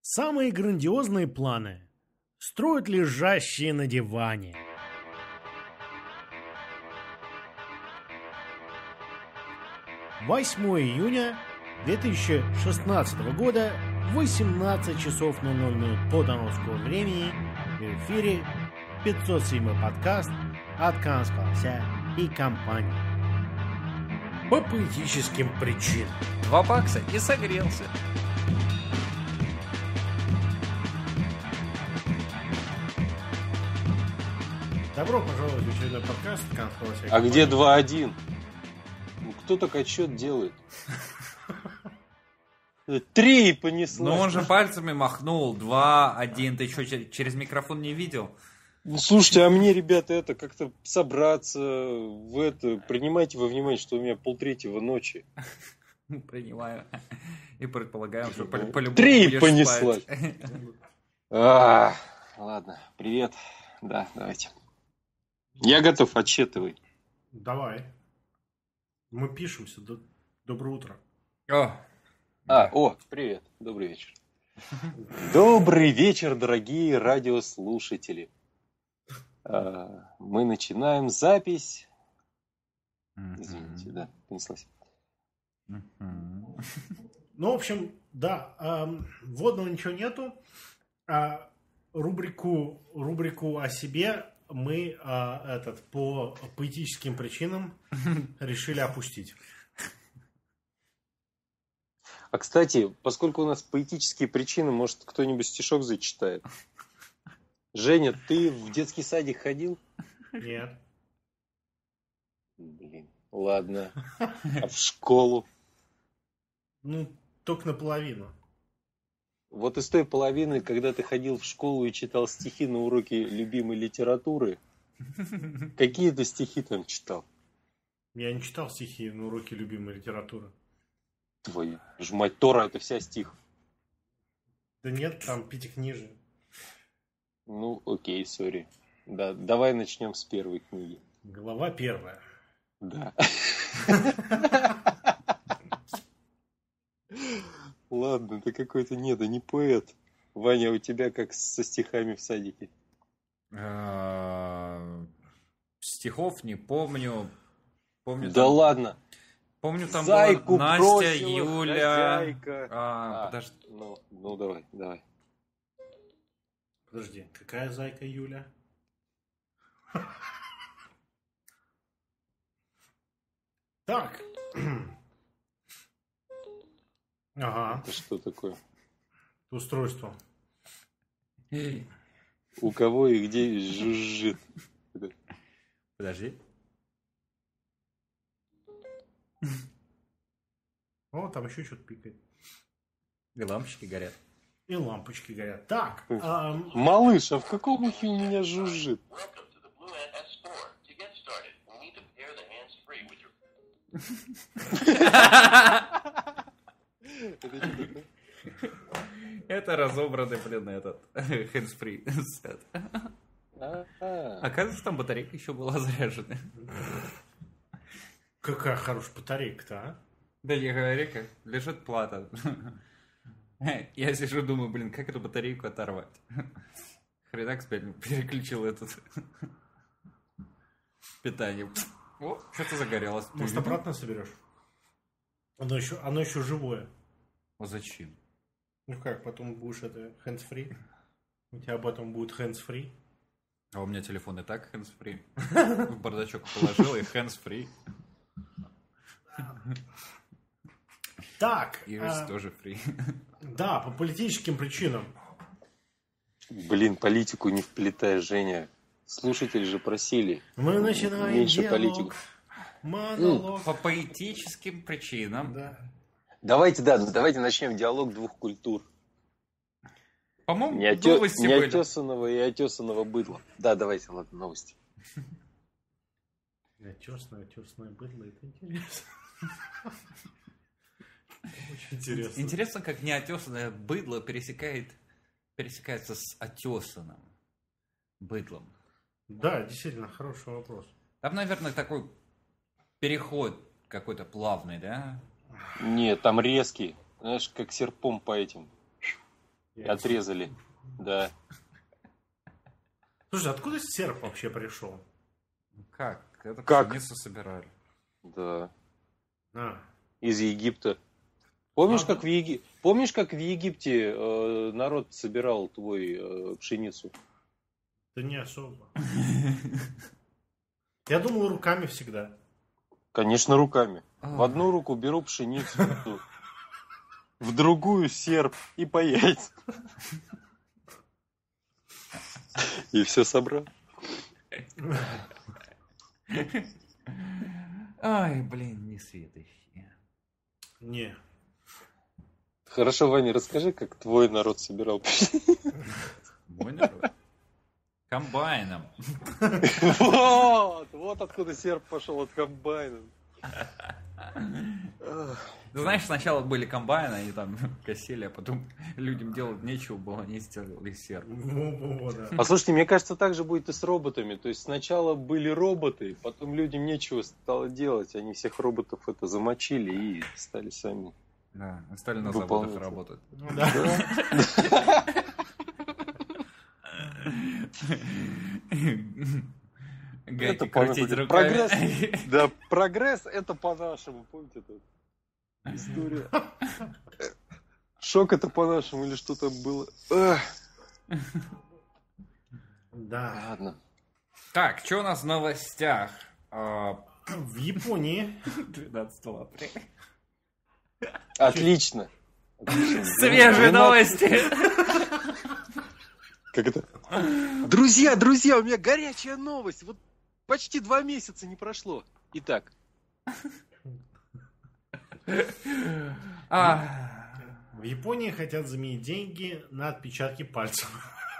Самые грандиозные планы строят лежащие на диване. июня 2016 года, 18 часов 00 по донскому времени, в эфире 507 подкаст от Канского и компании. По поэтическим причинам. $2 и согрелся. Добро пожаловать в очередной подкаст Канского. А где 2-1? Кто так отсчет делает? 3 понеслось. Ну он же пальцами махнул. 2-1. Ты что, через микрофон не видел? Ну, слушайте, а мне, ребята, как-то собраться принимайте во внимание, что у меня 2:30 ночи. Принимаю. И предполагаем, что по-любому 3 понеслась. Ладно, привет. Да, давайте. Я готов, отсчитывай. Давай. Мы пишемся. Доброе утро. Привет. Добрый вечер. Добрый вечер, дорогие радиослушатели. Мы начинаем запись. Извините, да, понеслась. Ну, в общем, да, вводного ничего нету. Рубрику о себе мы по поэтическим причинам решили опустить. А, кстати, поскольку у нас поэтические причины, может, кто-нибудь стишок зачитает? Женя, ты в детский садик ходил? Нет. Блин, ладно. А в школу? Ну, только наполовину. Вот из той половины, когда ты ходил в школу и читал стихи на уроке любимой литературы, какие ты стихи там читал? Я не читал стихи на уроке любимой литературы. Твою ж мать, Тора — это вся стих. Да нет, там пятикнижие. Ну, окей, сори. Да, давай начнем с первой книги. Глава 1. Да. Ладно, ты какой-то не поэт. Ваня, у тебя как со стихами в садике? Стихов не помню. Да там... ладно. Помню, там Зайку была Настя, бросила, Юля. хозяйка. Подожди. Ну давай. Подожди, какая зайка Юля? Так. Ага. Это что такое? Устройство. У кого и где жужжит? Подожди. О, там еще что-то пикает. И лампочки горят. И лампочки горят. Так. Малыш, а в каком ухе у меня жужжит? Это разобранный, этот hands-free сет. Оказывается, там батарейка еще была заряжена. Какая хорошая батарейка-то, а? Да я говорю, как лежит плата. Я сижу, думаю, как эту батарейку оторвать? Хренак переключил этот питание. О, что-то загорелось. Может, обратно соберешь? Оно еще живое. А зачем? Ну как, потом будешь hands-free? У тебя потом будет hands-free? А у меня телефон и так hands-free. В бардачок положил и hands-free. Так. Iris тоже free. Да, по политическим причинам. Блин, политику не вплетай, Женя. Слушатели же просили. Мы начинаем меньше диалог. политику. Монолог. По поэтическим причинам. Да. Давайте начнем диалог двух культур. По-моему, новости были. Неотесанного и отесанного быдла. Да, давайте, ладно, новости. Неотесанное быдло, это интересно. Очень интересно. Интересно, как неотесанное быдло пересекается с отесанным быдлом. Да, действительно, хороший вопрос. Там, наверное, такой переход какой-то плавный, да? Нет, там резкий. Знаешь, как серпом по этим. И отрезали. Да. Слушай, откуда серп вообще пришел? Как? Это Как? пшеницу собирали. Да. А, Из Египта. Помнишь, Ага. Помнишь, как в Египте народ собирал твой пшеницу? да не особо. Я думал руками всегда. Конечно, руками. А. В одну руку беру пшеницу, в другую серп и по яйцам. И все собрал. Ай, блин, не светоще. Не. Хорошо, Ваня, расскажи, как твой народ собирал пшеницу. Мой народ. Комбайном. Вот откуда серп пошел, от комбайна. Ты знаешь, сначала были комбайны, они там косили, а потом людям делать нечего было, они сделали серп. Да. А слушайте, мне кажется, так же будет и с роботами. То есть сначала были роботы, потом людям нечего стало делать. Они всех роботов это замочили и стали сами. Да, стали на Выполнять. заводах работать. Ну да. Гайки Это крутить по- руками. прогресс. Да, прогресс это по-нашему. Помните эту историю? Шок это по-нашему или что там было? Эх, Да. ладно. Так, что у нас в новостях? В Японии 12 апреля. Отлично. Отлично. Свежие 12. новости! Как это? Друзья, у меня горячая новость. Вот почти 2 месяца не прошло. Итак, в Японии хотят заменить деньги на отпечатки пальцев.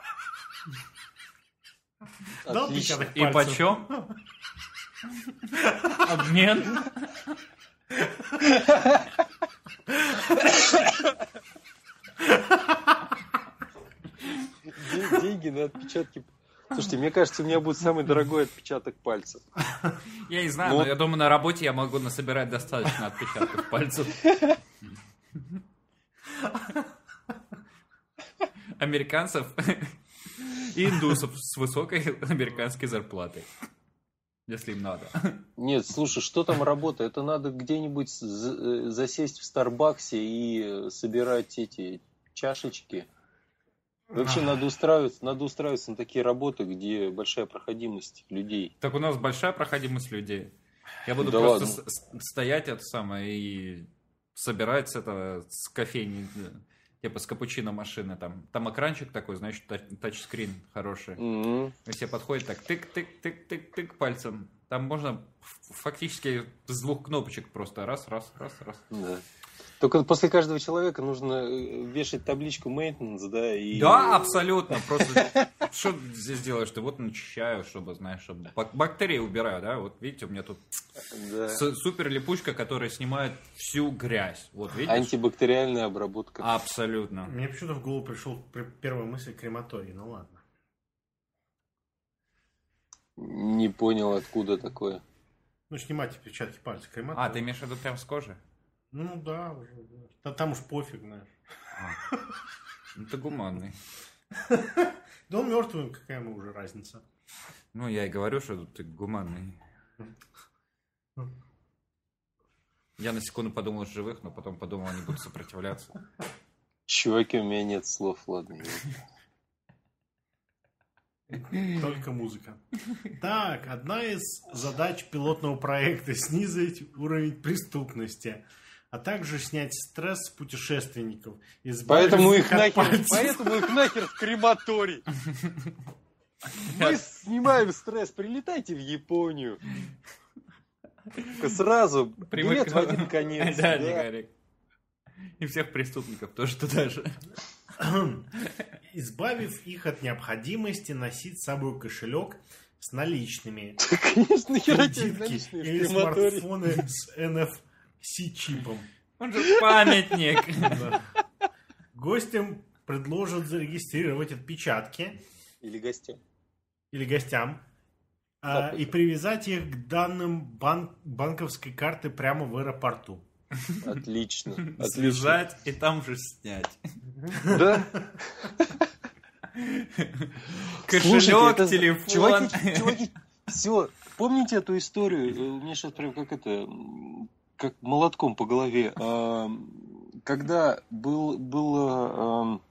Да, отлично. отпечаток И пальцев. почем? Обмен? Деньги на отпечатки. Слушайте, мне кажется, у меня будет самый дорогой отпечаток пальцев. Я не знаю, Ну, но я думаю, на работе я могу насобирать достаточно отпечатков пальцев. Американцев и индусов с высокой американской зарплатой. Если им надо. Нет, слушай, что там работа? Это надо где-нибудь засесть в Старбаксе и собирать эти чашечки. Вообще надо устраиваться на такие работы, где большая проходимость людей. Так у нас большая проходимость людей. Я буду Да просто ладно. стоять это самое и собирать с этого, с кофейни, типа с капучино машины. Там экранчик такой, значит, тачскрин хороший. Мгм. И все подходят так, тык-тык-тык-тык-тык пальцем. Там можно фактически с 2 кнопочек просто раз. Да. Только после каждого человека нужно вешать табличку maintenance, да, и... Да, абсолютно. Просто что здесь делаешь? Ты вот начищаю, чтобы, знаешь, чтобы бактерии убираю, да? Вот видите, у меня тут Да. супер липучка, которая снимает всю грязь. Вот видишь? Антибактериальная обработка. Абсолютно. Мне почему-то в голову пришел первая мысль крематорий. Ну ладно. Не понял, откуда такое. Ну, снимать отпечатки пальцев. Крематорий. А, ты имеешь в виду прям с кожи? Ну да, уже. Да. Там уж пофиг, знаешь. Ну, ты гуманный. Да он мертвый, какая ему уже разница. Ну, я и говорю, что ты гуманный. Я на секунду подумал с живых, но потом подумал, они будут сопротивляться. Чуваки, у меня нет слов, ладно. Только музыка. Так, одна из задач пилотного проекта — снизить уровень преступности, а также снять стресс с путешественников. Поэтому их избавив нахер в крематорий. Мы снимаем стресс, прилетайте в Японию. Сразу билет в один конец. Да, да. Никарик. И всех преступников тоже туда же. избавив их от необходимости носить с собой кошелек с наличными, Конечно, нахера тебе кредитки наличные в или крематорий. смартфоны с NFC-чипом. Он же памятник. Да. Гостям предложат зарегистрировать отпечатки Или гостям. или гостям и привязать их к данным банковской карты прямо в аэропорту. Отлично. Отлично. Связать и там же снять. Да? Кошелек, это... телефон. Чуваки, все, помните эту историю? У меня сейчас прям как молотком по голове. Когда было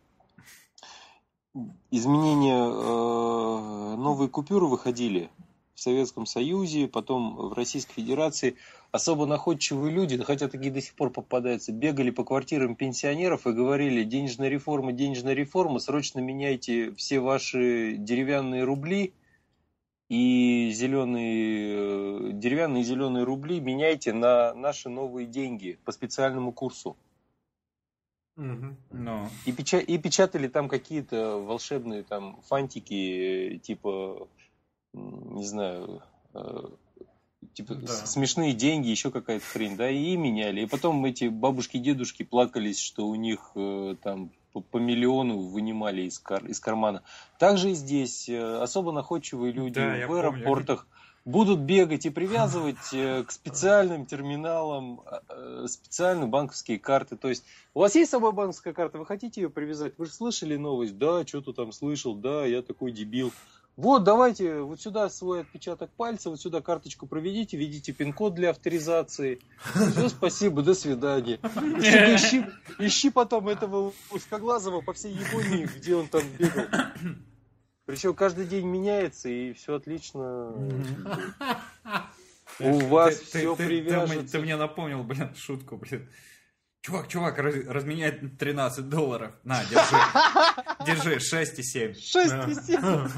изменение, новые купюры выходили в Советском Союзе, потом в Российской Федерации, особо находчивые люди, хотя такие до сих пор попадаются, бегали по квартирам пенсионеров и говорили: денежная реформа, срочно меняйте все ваши деревянные рубли и деревянные и зеленые рубли меняйте на наши новые деньги по специальному курсу. Ну. И печатали там какие-то волшебные там фантики, типа, не знаю, типа смешные деньги, еще какая-то хрень, да, и меняли. И потом эти бабушки-дедушки плакались, что у них там по миллиону вынимали из кармана. Также и здесь особо находчивые люди в аэропортах будут бегать и привязывать к специальным терминалам специальные банковские карты. То есть у вас есть с собой банковская карта, вы хотите ее привязать? Вы же слышали новость? Да, что-то там слышал, да, я такой дебил. Вот, давайте вот сюда свой отпечаток пальца, вот сюда карточку проведите, введите пин-код для авторизации. Все, спасибо, до свидания. Ищи потом этого узкоглазого по всей Японии, где он там бегал. Причем каждый день меняется, и все отлично. У вас все привяжется. Ты мне напомнил, блин, шутку, блин. Чувак, разменяй $13. На, держи, 6,7. 6,7.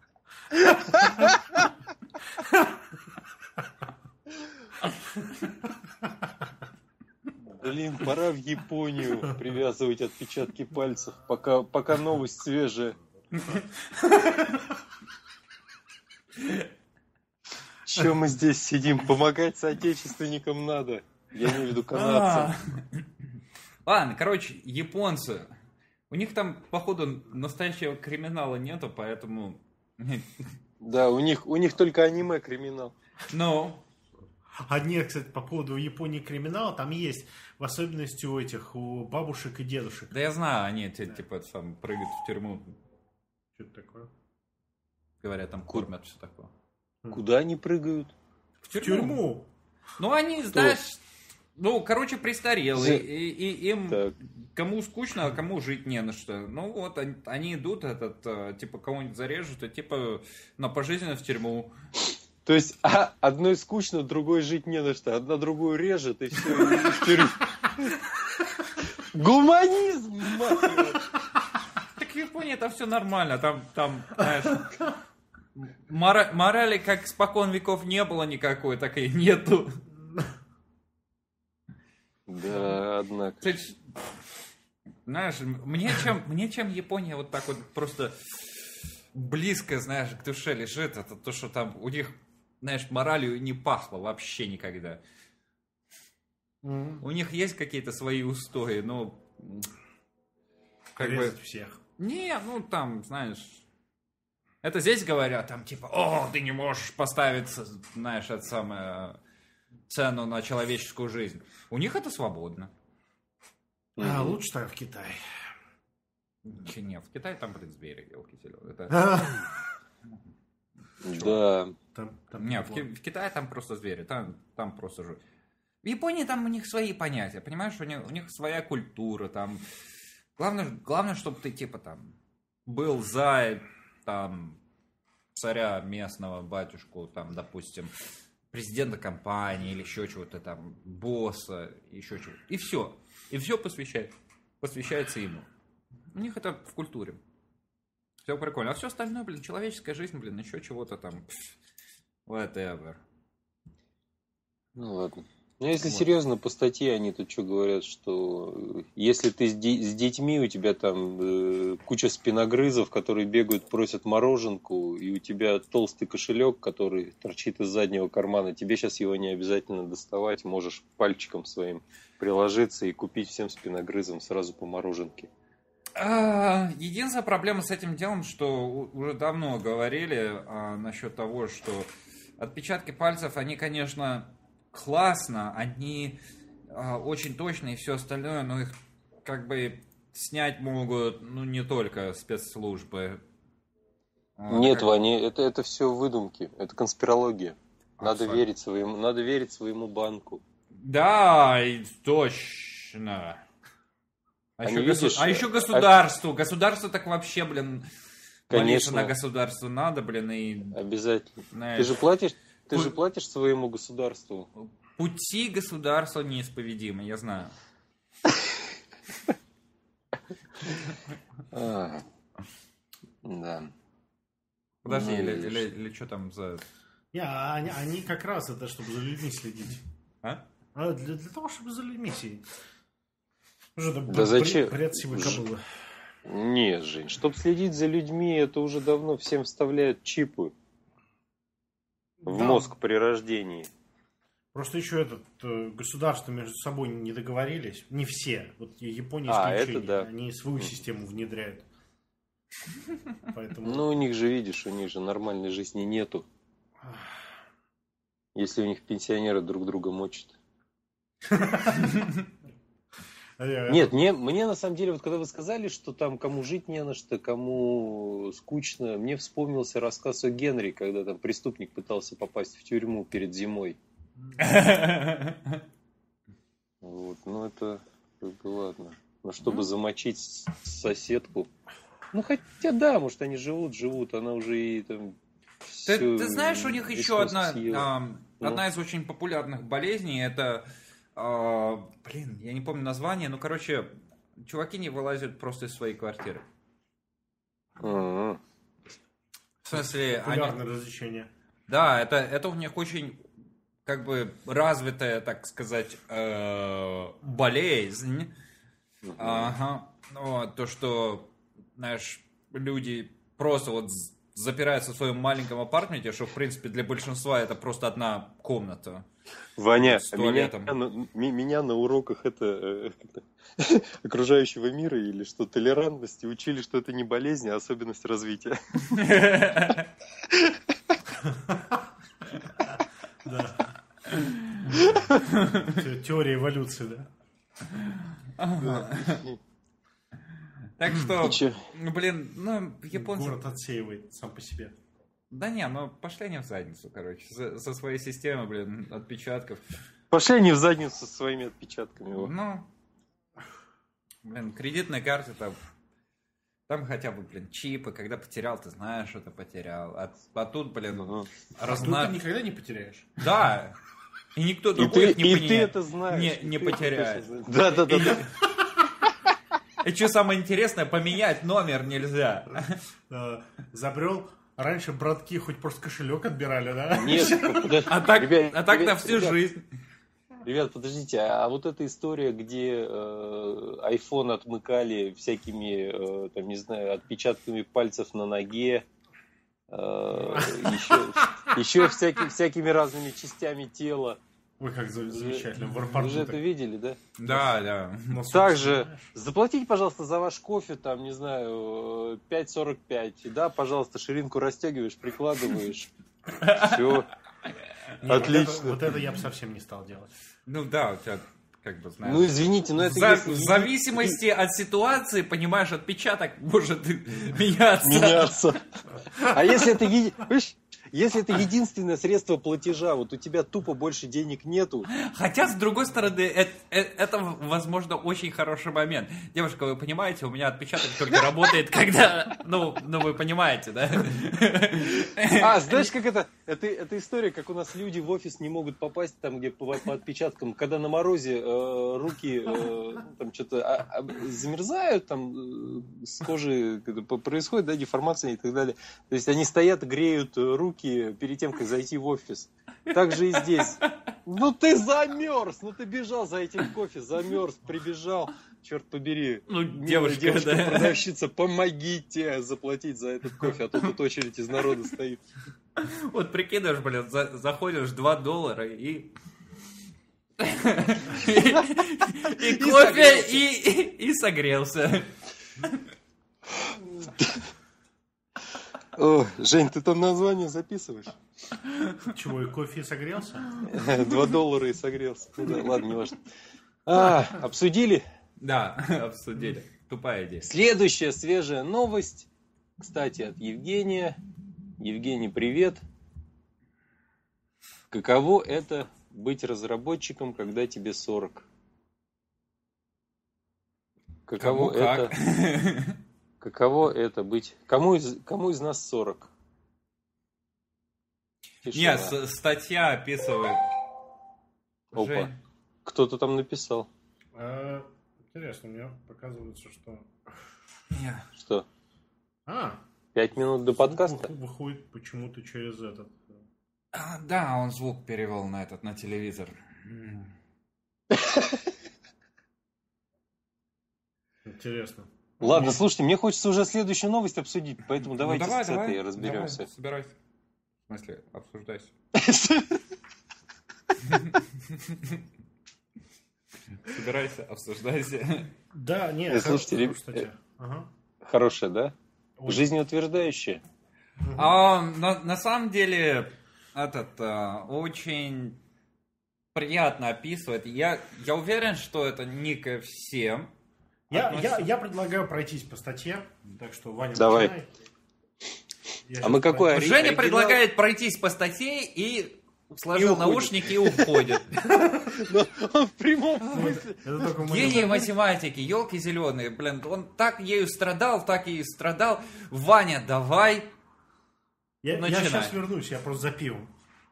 Блин, пора в Японию привязывать отпечатки пальцев, пока новость свежая. Че мы здесь сидим? Помогать соотечественникам надо. Я имею в виду канадцам. Ладно, короче, японцы. У них там, походу, настоящего криминала нету, поэтому... Да, у них только аниме-криминал. Ну... А нет, кстати, по поводу Японии криминала, там есть, в особенности у бабушек и дедушек. Да я знаю, они типа сам прыгают в тюрьму. Что-то такое. Говорят, там кормят, все такое. Куда они прыгают? В тюрьму. Ну, они, знаешь... Ну, короче, престарелые, и им так. Кому скучно, а кому жить не на что. Ну вот, они идут, типа, кого-нибудь зарежут, и типа на пожизненно в тюрьму. То есть, одной скучно, другой жить не на что, одна другую режет, и все, и в тюрьму. Гуманизм, мать его! Так в Японии это все нормально, там, знаешь... Морали как спокон веков не было никакой, так и нету. Да, однако. Знаешь, мне чем Япония вот так вот просто близко, знаешь, к душе лежит, это то, что там у них, знаешь, моралью не пахло вообще никогда. У них есть какие-то свои устои, но... Как бы всех. Не, ну там, знаешь... Это здесь говорят, там типа, о, ты не можешь поставить, знаешь, это самое... цену на человеческую жизнь. У них это свободно. Лучше так в Китае. Не, в Китае там, блин, звери, елки зеленые. Да. Не, в Китае там просто звери, там просто жуть. В Японии там у них свои понятия, понимаешь, у них своя культура, там... Главное, чтобы ты, типа, там, был за, там, царя местного, батюшку, там, допустим... президента компании или еще чего-то там, босса, еще чего-то. И все. И все посвящается ему. У них это в культуре. Все прикольно. А все остальное, блин, человеческая жизнь, блин, еще чего-то там. Whatever. Ну ладно. Ну если серьезно, по статье они тут что говорят, что если ты с детьми, у тебя там куча спиногрызов, которые бегают, просят мороженку, и у тебя толстый кошелек, который торчит из заднего кармана, тебе сейчас его не обязательно доставать, можешь пальчиком своим приложиться и купить всем спиногрызам сразу по мороженке. Единственная проблема с этим делом, что уже давно говорили насчет того, что отпечатки пальцев, они, конечно... классно, они очень точные и все остальное, но их как бы снять могут, ну, не только спецслужбы. Нет, Ваня, это все выдумки, это конспирология. Надо верить своему банку. Да, точно. А еще государству. Государство так вообще, блин, конечно, на государство надо, блин, и... Обязательно. Знаешь, Ты же платишь своему государству. Пути государства неисповедимы, я знаю. Да. Подожди, или что там за... Они как раз это, чтобы за людьми следить. Для того, чтобы за людьми следить. Да зачем? Бред сивой кобылы. Нет, Жень, чтобы следить за людьми, это уже давно всем вставляют чипы в мозг при рождении. Просто еще государства между собой не договорились. Не все. Вот Япония исключение. Это да. Они свою систему внедряют. Поэтому... Ну, у них же, видишь, у них же нормальной жизни нету. Если у них пенсионеры друг друга мочат. Нет, мне на самом деле, вот когда вы сказали, что там кому жить не на что, кому скучно, мне вспомнился рассказ о Генри, когда там преступник пытался попасть в тюрьму перед зимой. Вот, ну это как бы ладно. Но чтобы замочить соседку. Ну хотя да, может они живут, она уже и там... Ты знаешь, у них еще одна из очень популярных болезней, это... блин, я не помню название, но, короче, чуваки не вылазят просто из своей квартиры. В смысле, популярное развлечение. Да, это у них очень, как бы, развитая, так сказать, болезнь. Ага. Вот, то, что, знаешь, люди просто вот запираются в своем маленьком апартаменте, что, в принципе, для большинства это просто одна комната. Ваня, меня на уроках окружающего мира или что, толерантности учили, что это не болезнь, а особенность развития. Да. Теория эволюции, да? Так что, блин, японцы... Город отсеивает сам по себе. Да не, пошли они в задницу, короче, со своей системой, блин, отпечатков. Пошли они в задницу со своими отпечатками. Блин, кредитная карта там хотя бы, блин, чипы, когда потерял, ты знаешь, что ты потерял. А тут, блин, тут ты никогда не потеряешь. Да, и никто другой и ты это знаешь. Не потеряет. Да. И что самое интересное, поменять номер нельзя. Забрел. Раньше братки хоть просто кошелек отбирали, да? Нет, а так на всю жизнь. Ребят, подождите, а вот эта история, где iPhone отмыкали всякими, там, не знаю, отпечатками пальцев на ноге, еще всякими разными частями тела. Ой, как замечательно. Вы же это видели, да? Да. Также заплатите, пожалуйста, за ваш кофе, там, не знаю, 5.45. Да, пожалуйста, ширинку расстегиваешь, прикладываешь. Все. Отлично. Вот это я бы совсем не стал делать. Ну да, у тебя, как бы, знаешь... Ну, извините, но это... В зависимости от ситуации, понимаешь, отпечаток может меняться. А если это... Если это единственное средство платежа, вот у тебя тупо больше денег нету. Хотя, с другой стороны, это, возможно, очень хороший момент. Девушка, вы понимаете, у меня отпечаток только работает, когда... Ну, вы понимаете, да? Знаешь, как это? Это история, как у нас люди в офис не могут попасть, там, где по отпечаткам, когда на морозе руки там что-то замерзают, там с кожи происходит, да, деформация и так далее. То есть они стоят, греют руки перед тем, как зайти в офис. Так же и здесь. Ну ты замерз, ты бежал за этим кофе, замерз, прибежал. Черт побери. Девушка, да. Продавщица, помогите заплатить за этот кофе, а то тут очередь из народа стоит. Вот прикидываешь, блин, заходишь $2 и кофе, и согрелся. О, Жень, ты там название записываешь? Чего, и кофе согрелся? $2 и согрелся. Да, ладно, не важно. Обсудили? Да, обсудили. Тупая идея. Следующая свежая новость. Кстати, от Евгения. Евгений, привет. Каково это быть разработчиком, когда тебе 40? Каково это быть... Кому из нас 40? Нет, статья описывает. Опа. Жень. Кто-то там написал. Интересно, мне показывается, что... Что? 5 минут до звук подкаста? Выходит почему-то через этот... Да, он звук перевел на телевизор. Интересно. Ладно, слушайте, мне хочется уже следующую новость обсудить, поэтому давайте давай, с этой разберемся. Давай, собирайся. В смысле, обсуждайся. Собирайся, обсуждайся. Да, нет, слушайте, кстати. Хорошая, да? Ой. Жизнеутверждающая. На самом деле, очень приятно описывает. Я уверен, что это не ко всем. Я предлагаю пройтись по статье, так что Ваня, давай. начинай. А мы какой Женя оригинал? предлагает пройтись по статье и сложил наушники и уходит. В прямом смысле. Гений математики, елки зеленые, блин, он так ею страдал, так и страдал. Ваня, давай. Я начинай. сейчас вернусь, я просто за пивом.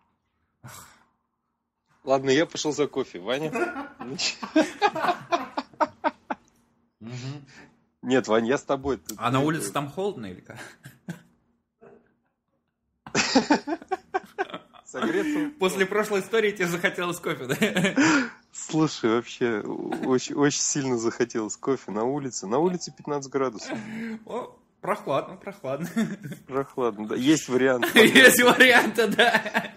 Ладно, я пошел за кофе. Ваня? Нет, Вань, я с тобой. А на улице там холодно или как? Согреться. После прошлой истории тебе захотелось кофе, да? Слушай, вообще очень, очень сильно захотелось кофе на улице. На улице 15 градусов. О, прохладно. Прохладно, да. Есть вариант. Есть варианты, да.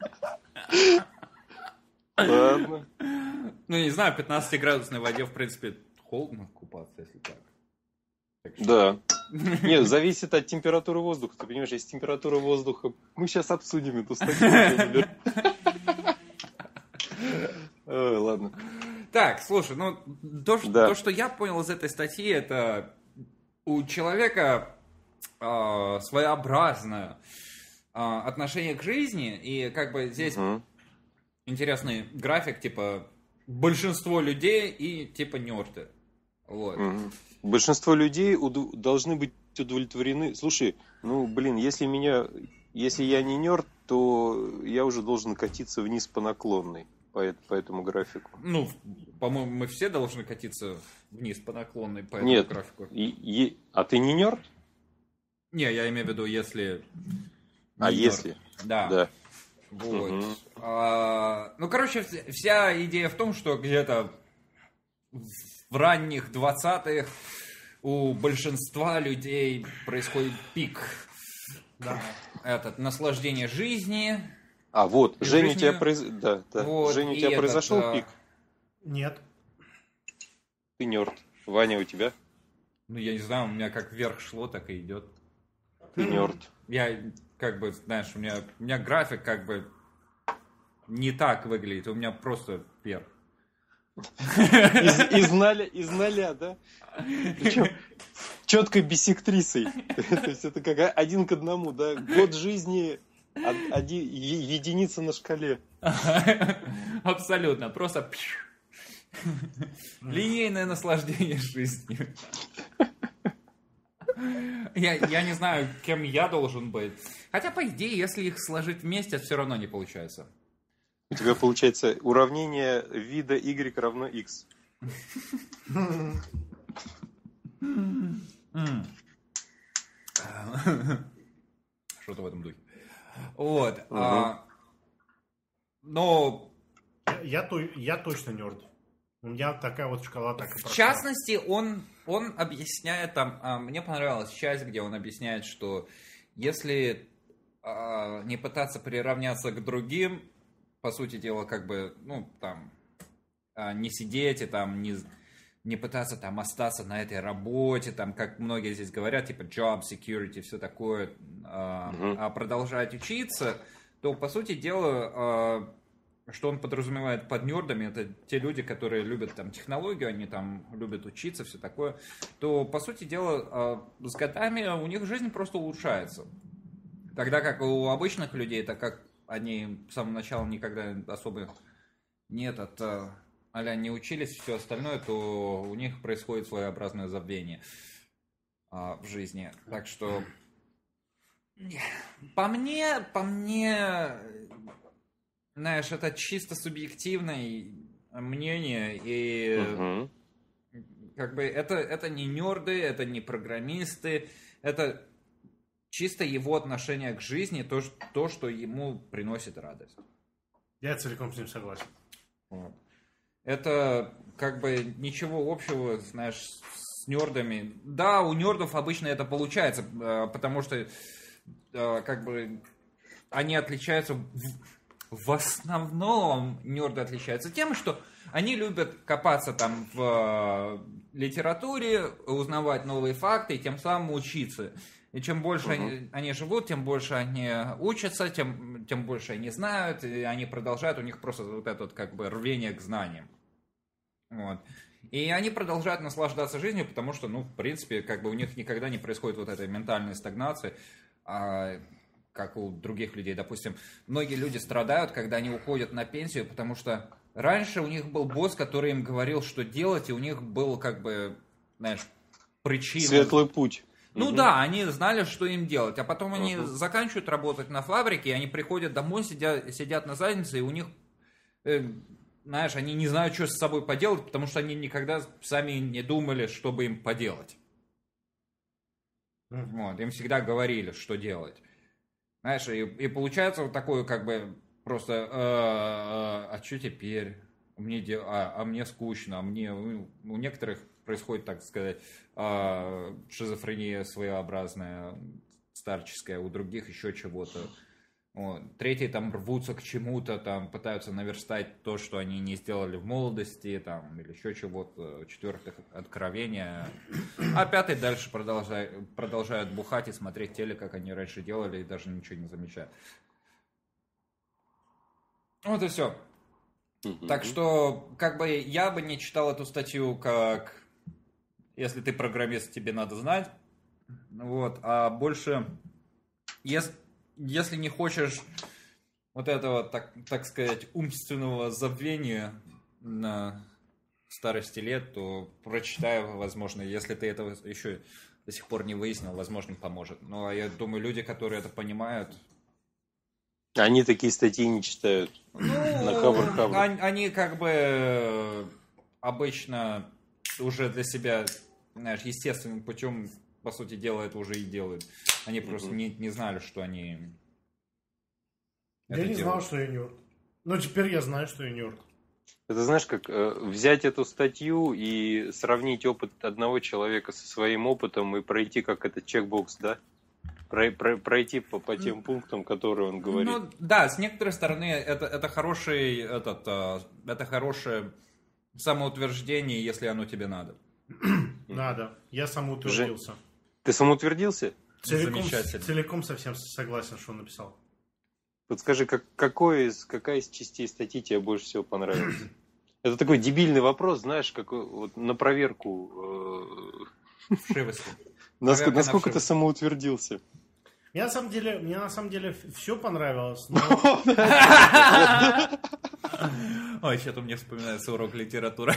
Ладно. Ну, не знаю, в 15-градусной воде, в принципе, холодно купаться, если так. Да. Нет, зависит от температуры воздуха. Ты понимаешь, если температура воздуха... Мы сейчас обсудим эту статью. Ладно. Так, слушай, ну, то, что я понял из этой статьи, это у человека своеобразное отношение к жизни, и как бы здесь интересный график, типа, большинство людей и типа нерды. Вот. Большинство людей должны быть удовлетворены. Слушай, если я не нерд, то я уже должен катиться вниз по наклонной по этому графику. Ну, по-моему, мы все должны катиться вниз по наклонной по этому графику. А ты не нерд? Не, я имею в виду, если... если? Да. Вот. Короче, вся идея в том, что где-то в ранних 20-х у большинства людей происходит пик. Да. Наслаждение жизни. Вот, Женя, жизнью. Вот, Женя, у тебя произошел пик? Нет. Ты нерд. Ваня, у тебя? Ну, я не знаю, у меня как вверх шло, так и идет. Ты нерд. Я, как бы, знаешь, у меня график, как бы, не так выглядит. У меня просто вверх. Из ноля, да? Причем четкой биссектрисой. То есть это как 1 к 1, да? Год жизни, единица на шкале. Абсолютно. Просто линейное наслаждение жизнью. Я не знаю, кем я должен быть. Хотя, по идее, если их сложить вместе, все равно не получается. У тебя получается уравнение вида y равно x. Что-то в этом духе. Вот. Но... Я точно нерд. У меня такая вот шкала так и прошла. В частности, он объясняет там... мне понравилась часть, где он объясняет, что если не пытаться приравняться к другим, по сути дела, как бы, не сидеть и там не пытаться там остаться на этой работе, там, как многие здесь говорят, типа job security, все такое, а продолжать учиться, то, по сути дела, что он подразумевает под нердами, это те люди, которые любят там технологию, они там любят учиться, все такое, то, по сути дела, с годами у них жизнь просто улучшается. Тогда как у обычных людей, так как они с самого начала никогда особо не учились, все остальное, то у них происходит своеобразное забвение в жизни. Так что по мне, знаешь, это чисто субъективное мнение, и как бы это не нерды, это не программисты, это чисто его отношение к жизни, то, что ему приносит радость. Я целиком с ним согласен. Вот. Это как бы ничего общего, знаешь, с нердами. Да, у нердов обычно это получается, потому что как бы они отличаются, в основном нерды отличаются тем, что они любят копаться там в литературе, узнавать новые факты и тем самым учиться. И чем больше они живут, тем больше они учатся, тем больше они знают, и они продолжают, у них просто вот это вот как бы рвение к знаниям. Вот. И они продолжают наслаждаться жизнью, потому что, ну, в принципе, как бы у них никогда не происходит вот этой ментальной стагнации, как у других людей. Допустим, многие люди страдают, когда они уходят на пенсию, потому что раньше у них был босс, который им говорил, что делать, и у них был, как бы, знаешь, причина. Светлый путь. Ну да, они знали, что им делать, а потом они заканчивают работать на фабрике, и они приходят домой, сидят на заднице, и у них, знаешь, они не знают, что с собой поделать, потому что они никогда сами не думали, чтобы им поделать. Вот, им всегда говорили, что делать. Знаешь, и получается вот такое, как бы, просто, а что теперь? Мне скучно, у некоторых происходит, так сказать, шизофрения своеобразная, старческая, у других еще чего-то. Вот. Третьи там рвутся к чему-то, там пытаются наверстать то, что они не сделали в молодости, там, или еще чего-то. Четвертых откровения. А пятый дальше продолжают бухать и смотреть телек, как они раньше делали, и даже ничего не замечают. Вот и все. Так что, как бы, я бы не читал эту статью как «Если ты программист, тебе надо знать». Вот, а больше, если не хочешь вот этого, так сказать, умственного забвения на старости лет, то прочитай, возможно, если ты этого еще до сих пор не выяснил, возможно, поможет. Но я думаю, люди, которые это понимают... Они такие статьи не читают. На Хабр. Они как бы обычно уже для себя, знаешь, естественным путем, по сути дела, это уже и делают. Они просто не знали, что они... Я не знал, что я нерд. Но теперь я знаю, что я нерд. Это знаешь, как взять эту статью и сравнить опыт одного человека со своим опытом и пройти как этот чекбокс, да? Пройти по тем пунктам, которые он говорит. Ну, да, с некоторой стороны это хорошее самоутверждение, если оно тебе надо. Надо. Я самоутвердился. Ты самоутвердился? Целиком совсем согласен, что он написал. Подскажи, какая из частей статьи тебе больше всего понравилась? Это такой дебильный вопрос, знаешь, вот на проверку. Вшивости. Насколько ты самоутвердился? Мне на самом деле все понравилось. Ой, что-то мне вспоминается урок литературы.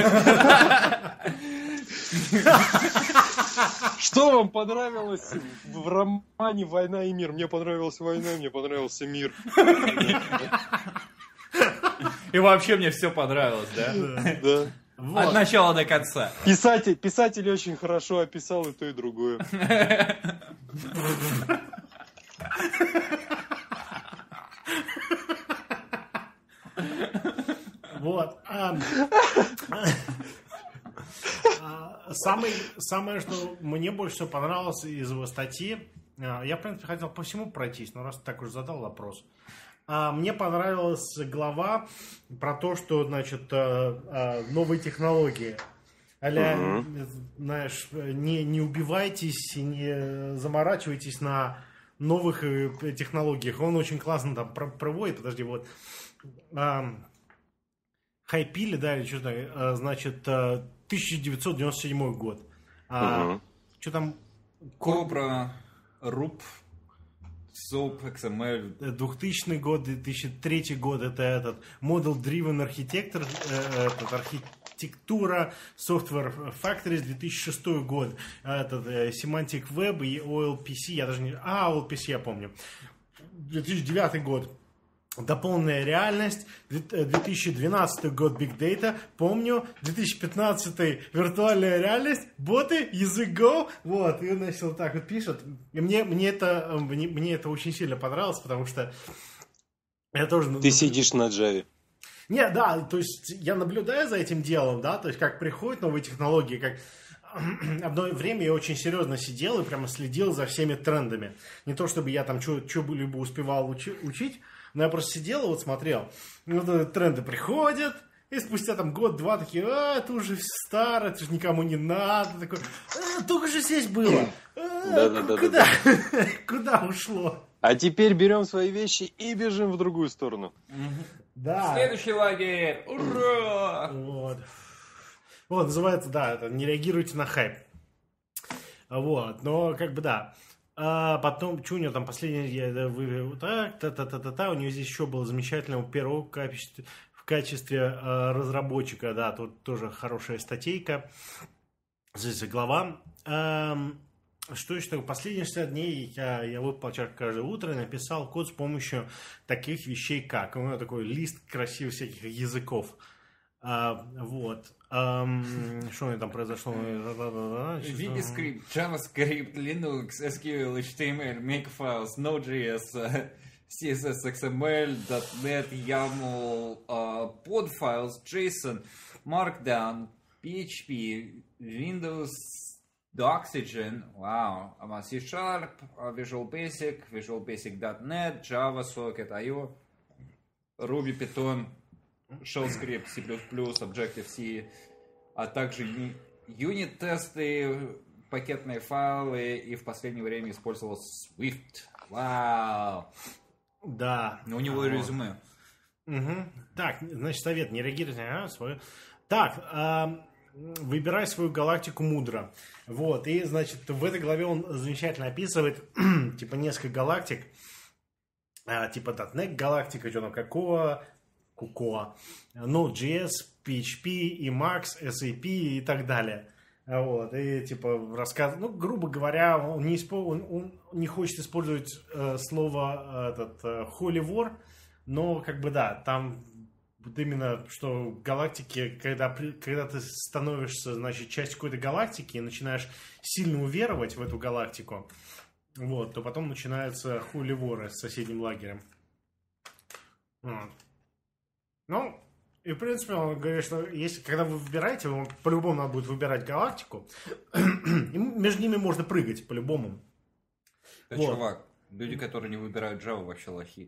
Что вам понравилось в романе «Война и мир»? Мне понравилась война, мне понравился мир. И вообще мне все понравилось, да? Да. Вот. От начала до конца. Писатель очень хорошо описал и то, и другое. Вот. Самое, что мне больше всего понравилось из его статьи, я, в принципе, хотел по всему пройтись, но раз ты так уж задал вопрос. Мне понравилась глава про то, что, значит, новые технологии. Знаешь, не убивайтесь и не заморачивайтесь на новых технологиях. Он очень классно там проводит, хайпили, да, или что-то, значит, 1997 год. Что там? Кобра, Руб, SOAP, XML. 2000 год, 2003 год, это этот Model Driven Architecture, архитектура, Software Factories, 2006 год, этот Semantic Web и OLPC, я даже не... OLPC я помню. 2009 год. Дополненная реальность, 2012 год Big Data, помню, 2015 виртуальная реальность, боты, язык Go, вот, и он, значит, вот так вот пишет. И мне это очень сильно понравилось, потому что я тоже... Ты сидишь на Java. Не, да, то есть я наблюдаю за этим делом, да, то есть как приходят новые технологии, как... Одно время я очень серьезно сидел и прямо следил за всеми трендами. Не то, чтобы я там что-либо успевал учить, но я просто сидел и вот смотрел. Вот тренды приходят, и спустя там год-два такие, это уже старо, это же никому не надо. Такой, только же здесь было. Куда? Куда ушло? А теперь берем свои вещи и бежим в другую сторону. Да. Следующий лагерь. Ура! Вот, называется, да, это «Не реагируйте на хайп». Вот, но как бы да. А потом, что у него там последний, у него здесь еще было замечательного первого в качестве разработчика, да, тут тоже хорошая статейка, здесь глава. Что еще такое? Последние 60 дней я выполнял каждое утро и написал код с помощью таких вещей, как, у него такой лист красивых всяких языков. Вот. Что у меня там произошло? VBScript, JavaScript, Linux, SQL, HTML, Makefiles, Node.js, CSS, XML, .NET, YAML, Podfiles, JSON, Markdown, PHP, Windows, Oxygen, wow, C#, Visual Basic.NET, Java, Socket.io, Ruby, Python, Shell Script, C++, Objective-C, а также юнит-тесты, пакетные файлы, и в последнее время использовал Swift. Вау! Да. Но у него резюме. Угу. Так, значит, совет, не реагируйте на свою... Так, выбирай свою галактику мудро. Вот, и, значит, в этой главе он замечательно описывает, типа, несколько галактик, типа .NET галактика, что там, какого... Node.js, PHP, Emacs, SAP и так далее. Вот, и типа рассказ, ну, грубо говоря, он не хочет использовать слово Holy War, но как бы да, там вот именно, что галактики, когда ты становишься, значит, частью какой-то галактики и начинаешь сильно уверовать в эту галактику, вот, то потом начинается Holy War с соседним лагерем. Вот. Ну, и в принципе он говорит, что если, когда вы выбираете, вам по-любому надо будет выбирать галактику, и между ними можно прыгать по-любому. Да, вот. Чувак, люди, которые не выбирают Java, вообще лохи.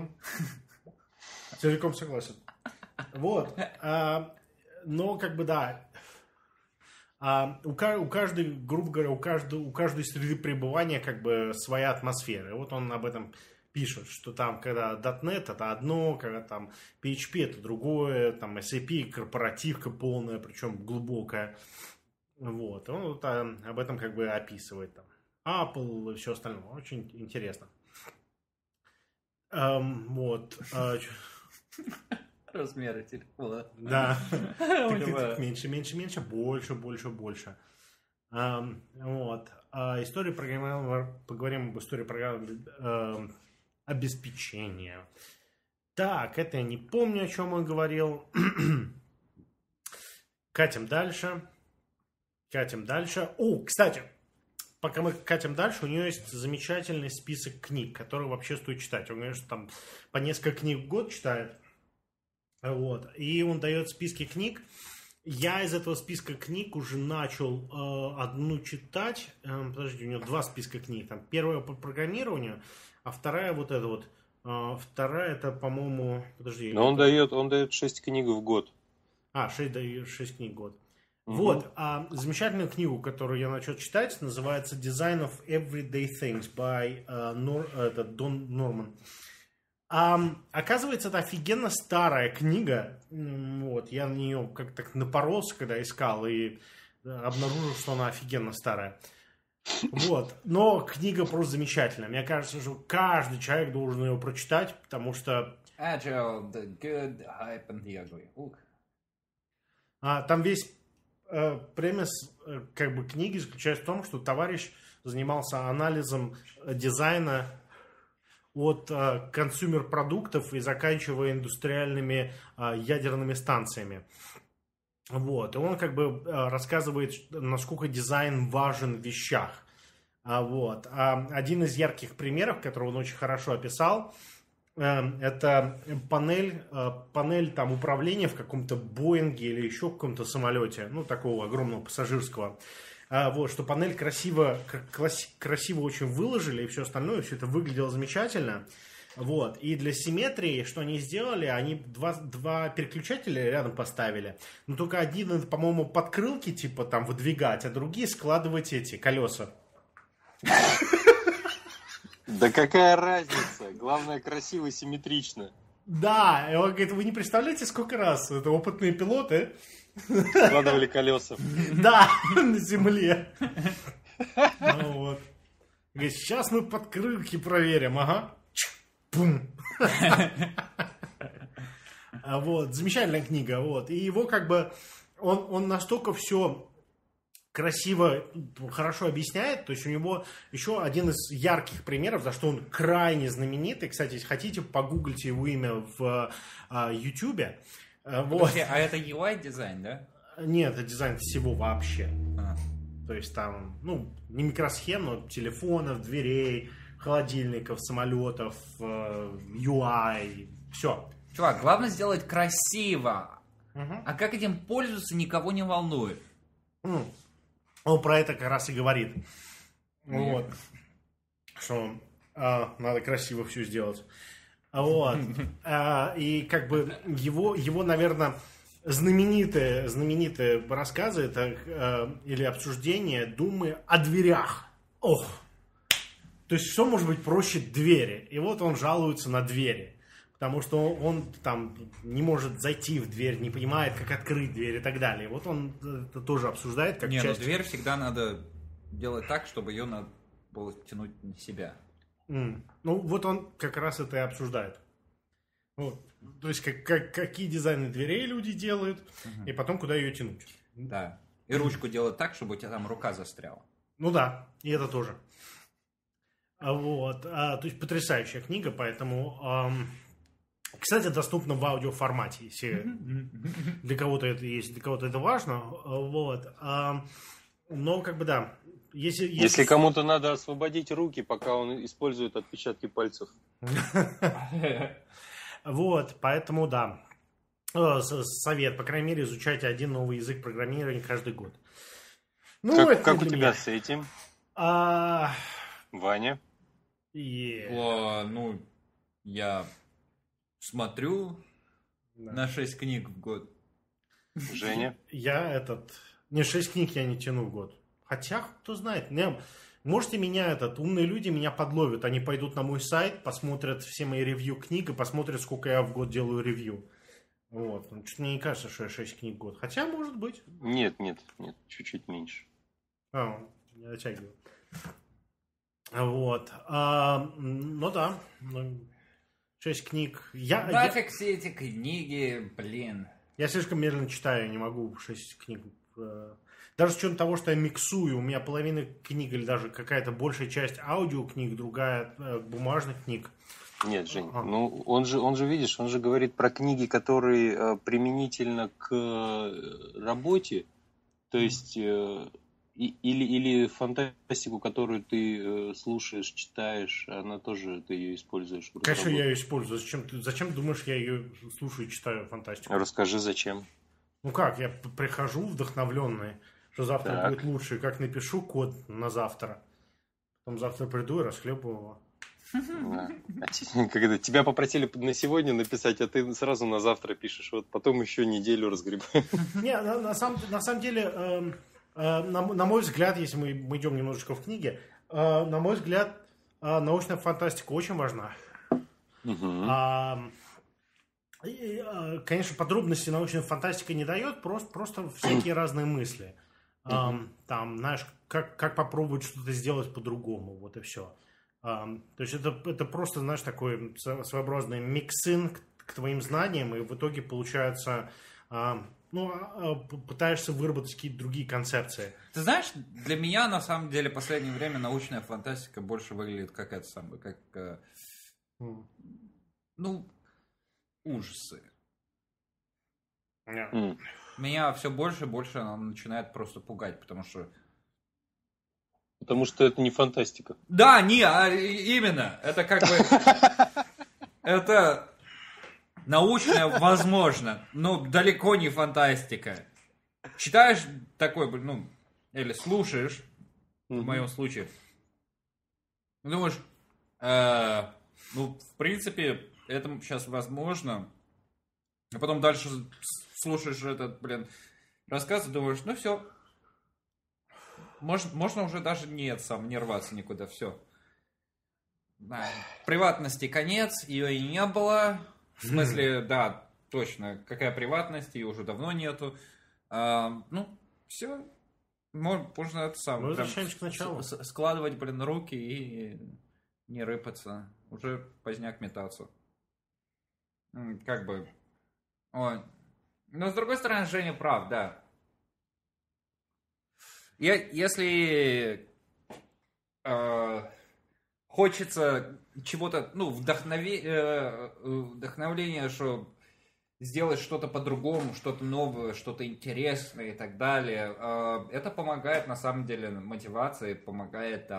Целиком согласен. Вот. Но как бы да, у каждой, грубо говоря, у каждой среды пребывания как бы своя атмосфера. И вот он об этом пишут, что там, когда .NET это одно, когда там PHP это другое, там SAP корпоративка полная, причем глубокая. Вот. Он вот об этом как бы описывает там. Apple и все остальное. Очень интересно. Вот. Размеры телефона. Да. Меньше, больше. Вот. История программирования. Поговорим об истории программного обеспечения. Так, это я не помню, о чем он говорил. Катим дальше. О, кстати, пока мы катим дальше, у нее есть замечательный список книг, которые вообще стоит читать. Он говорит, что там по несколько книг в год читает. Вот. И он дает списки книг. Я из этого списка книг уже начал одну читать. Подожди, у него два списка книг. Там первая по программированию, а вторая вот эта вот. Вторая это, по-моему... Подожди. Но он дает 6 книг в год. 6 книг в год. Угу. Вот. Замечательную книгу, которую я начал читать, называется Design of Everyday Things by Don Norman. Оказывается, это офигенно старая книга. Вот, я на нее как-то напоролся, когда искал, и обнаружил, что она офигенно старая. Вот. Но книга просто замечательная. Мне кажется, что каждый человек должен ее прочитать, потому что... Agile, the good, hype and the ugly. Там весь премис как бы книги заключается в том, что товарищ занимался анализом дизайна от консюмер-продуктов и заканчивая индустриальными ядерными станциями. Вот. И он как бы рассказывает, насколько дизайн важен в вещах. Вот. Один из ярких примеров, который он очень хорошо описал, это панель там управления в каком-то Боинге или еще в каком-то самолете, ну, такого огромного пассажирского. Вот, что панель красиво очень выложили и все остальное, все это выглядело замечательно. Вот. И для симметрии, что они сделали, они два переключателя рядом поставили. Но только один, по-моему, подкрылки типа там выдвигать, а другие складывать эти колеса. Да какая разница? Главное, красиво и симметрично. Да, и он говорит, вы не представляете, сколько раз это опытные пилоты складывали колеса. Да, на земле. Вот. Говорит, сейчас мы подкрылки проверим, ага. Пум. Вот, замечательная книга, вот. И его как бы, он настолько все красиво, хорошо объясняет, то есть у него еще один из ярких примеров, за что он крайне знаменитый. Кстати, если хотите, погуглите его имя в YouTube. Вот. А это UI-дизайн, да? Нет, это дизайн всего вообще. То есть там, ну, не микросхем, но телефонов, дверей, холодильников, самолетов, UI, все. Чувак, главное сделать красиво. А как этим пользоваться, никого не волнует. Он про это как раз и говорит. Вот. Что надо красиво все сделать. Вот. И как бы его, наверное, знаменитые рассказы это, или обсуждение думы о дверях. Ох! То есть, что может быть проще двери? И вот он жалуется на двери. Потому что он там не может зайти в дверь, не понимает, как открыть дверь и так далее. Вот он это тоже обсуждает как часть... ну дверь всегда надо делать так, чтобы ее надо было тянуть на себя. Ну, вот он как раз это и обсуждает. Вот. То есть, какие дизайны дверей люди делают, и потом куда ее тянуть. Да. И ручку делать так, чтобы у тебя там рука застряла. Ну да, и это тоже. Вот. То есть, потрясающая книга, поэтому... Кстати, доступно в аудиоформате, если для кого-то это есть, для кого-то это важно. Вот. Но, как бы, да. Если кому-то надо освободить руки, пока он использует отпечатки пальцев. Вот, поэтому, да. Совет, по крайней мере, изучайте один новый язык программирования каждый год. Ну, как у тебя с этим? Ваня? Ну, я... смотрю на 6 книг в год. Женя? Не, 6 книг я не тяну в год. Хотя, кто знает. Можете меня, умные люди меня подловят. Они пойдут на мой сайт, посмотрят все мои ревью книг и посмотрят, сколько я в год делаю ревью. Вот. Что-то мне не кажется, что я 6 книг в год. Хотя, может быть. Нет, чуть-чуть меньше. Я оттягиваю. Вот. Ну да. 6 книг. Нафиг все эти книги, блин. Я слишком медленно читаю, я не могу 6 книг. Даже с учетом того, что я миксую, у меня половина книг или даже какая-то большая часть аудиокниг, другая бумажных книг. Нет, Жень, ну он же, видишь, он же говорит про книги, которые применительно к работе, то есть или фантастику, которую ты слушаешь, читаешь, она тоже, ты ее используешь. Конечно, я ее использую. Зачем думаешь, я ее слушаю и читаю фантастику? Расскажи, зачем. Ну как, я прихожу вдохновленный, что завтра будет лучше, и как напишу код на завтра. Потом завтра приду и расхлебываю его. Когда тебя попросили на сегодня написать, а ты сразу на завтра пишешь, вот потом еще неделю разгребаем. Не, на самом деле, на мой взгляд, если мы идем немножечко в книге, на мой взгляд, научная фантастика очень важна. Конечно, подробности научная фантастика не дает, просто всякие разные мысли. Там, знаешь, как попробовать что-то сделать по-другому, вот и все. То есть это просто, знаешь, такой своеобразный миксин к твоим знаниям, и в итоге получается, пытаешься выработать какие-то другие концепции. Ты знаешь, для меня на самом деле в последнее время научная фантастика больше выглядит как это самое, как ужасы. Меня все больше и больше она начинает просто пугать, потому что это не фантастика. Да, именно. Это как бы... Это научное, возможно, но далеко не фантастика. Читаешь такой, или слушаешь, в моем случае, думаешь, в принципе, это сейчас возможно. А потом дальше слушаешь этот, рассказ и думаешь, все. Можно уже даже не рваться никуда, все. Приватности конец, ее и не было. В смысле, да, точно, какая приватность, ее уже давно нету. Все. Можно это самое. Возвращаемся к началу. Складывать, руки и не рыпаться. Уже поздняк метаться. Как бы. Ой. Но с другой стороны, Женя прав, да. Если хочется чего-то, вдохновения, что сделать что-то по-другому, что-то новое, что-то интересное и так далее, это помогает, на самом деле, мотивации, помогает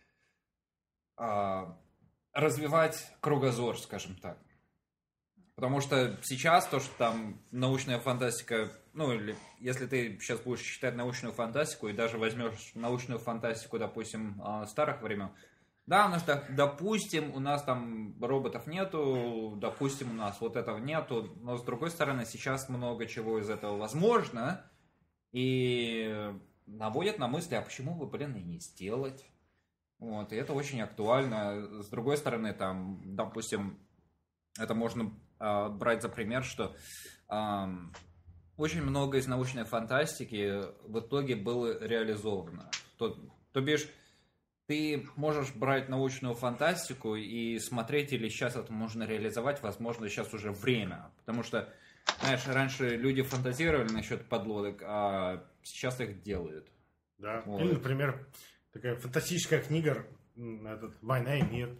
развивать кругозор, скажем так. Потому что сейчас то, что там научная фантастика, или если ты сейчас будешь читать научную фантастику и даже возьмешь научную фантастику, допустим, старых времен, да, допустим, у нас там роботов нету, допустим, у нас вот этого нету, но с другой стороны, сейчас много чего из этого возможно, и наводят на мысли, а почему бы, и не сделать? Вот, и это очень актуально. С другой стороны, там, допустим, это можно брать за пример, что очень много из научной фантастики в итоге было реализовано. То бишь, ты можешь брать научную фантастику и смотреть, или сейчас это можно реализовать, возможно, сейчас уже время. Потому что, знаешь, раньше люди фантазировали насчет подлодок, а сейчас их делают. Да, вот. Или, например, такая фантастическая книга «Война и мир».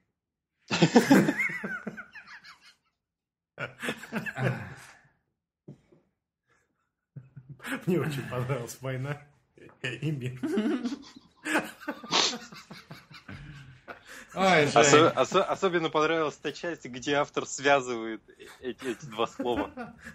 Мне очень понравилась «Война и мир». Ой, особенно понравилась та часть, где автор связывает эти два слова.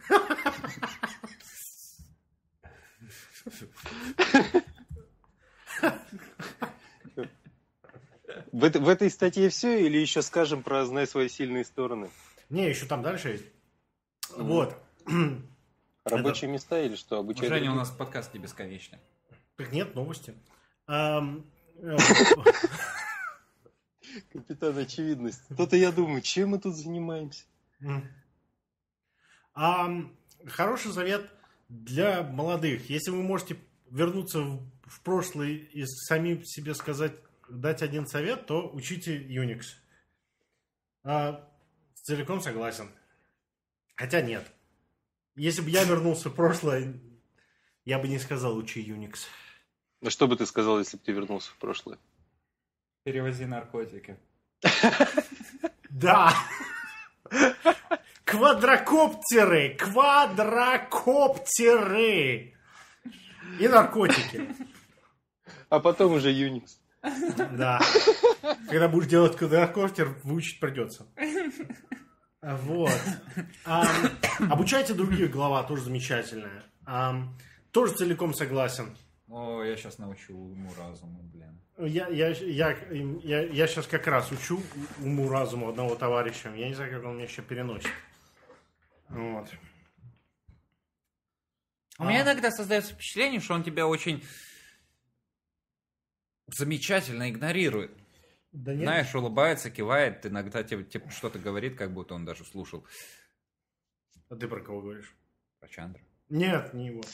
В этой статье все, или еще скажем про «Знай свои сильные стороны»? Не, еще там дальше есть. Вот. Рабочие места или что? Женя, у нас подкаст не бесконечный. Так нет, новости. Капитан Очевидность. То-то я думаю, чем мы тут занимаемся? Хороший совет для молодых. Если вы можете вернуться в прошлое и самим себе сказать, дать один совет, то учите Unix. Целиком согласен. Хотя нет. Если бы я вернулся в прошлое, я бы не сказал учи Unix. Ну что бы ты сказал, если бы ты вернулся в прошлое? Перевози наркотики. Да. Квадрокоптеры. И наркотики. А потом уже Unix. Да. Когда будешь делать квадрокоптер, выучить придется. Вот. Обучайте других, глава тоже замечательная. Тоже целиком согласен. О, я сейчас научу уму-разуму, блин. Я сейчас как раз учу уму-разуму одного товарища. Я не знаю, как он меня еще переносит. Вот. У меня иногда создается впечатление, что он тебя очень замечательно игнорирует. Да нет. Знаешь, улыбается, кивает, иногда типа что-то говорит, как будто он даже слушал. А ты про кого говоришь? Про Чандра. Нет, не его.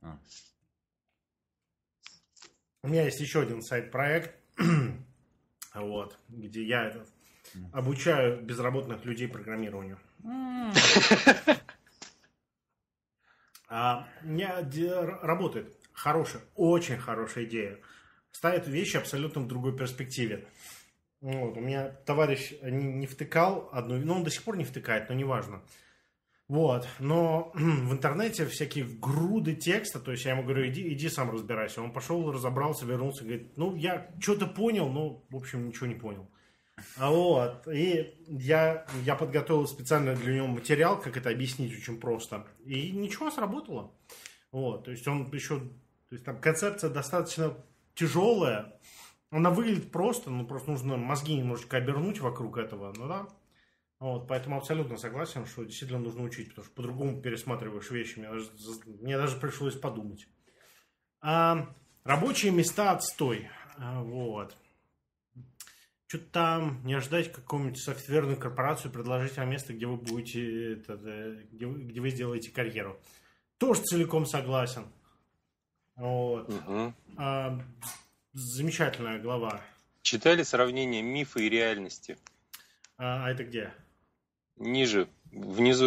У меня есть еще один сайт-проект, вот, где я обучаю безработных людей программированию. Работает. Хорошая, очень хорошая идея. Ставит вещи абсолютно в другой перспективе. Вот, у меня товарищ не втыкал одну, ну он до сих пор не втыкает, но неважно. Вот, но в интернете всякие груды текста, то есть я ему говорю, иди сам разбирайся. Он пошел, разобрался, вернулся, говорит, ну я что-то понял, но в общем ничего не понял. Вот, и я подготовил специально для него материал, как это объяснить очень просто. И ничего, сработало. Вот, то есть он еще, то есть там концепция достаточно тяжелая. Она выглядит просто, но просто нужно мозги немножечко обернуть вокруг этого, ну да. Вот, поэтому абсолютно согласен, что действительно нужно учить, потому что по-другому пересматриваешь вещи. Мне даже пришлось подумать. Рабочие места отстой. Вот. Что-то там не ожидать какую-нибудь софтверную корпорацию, предложить вам место, где вы будете, где вы сделаете карьеру. Тоже целиком согласен. Вот. Замечательная глава. Читали сравнение мифа и реальности? А это где? Ниже, внизу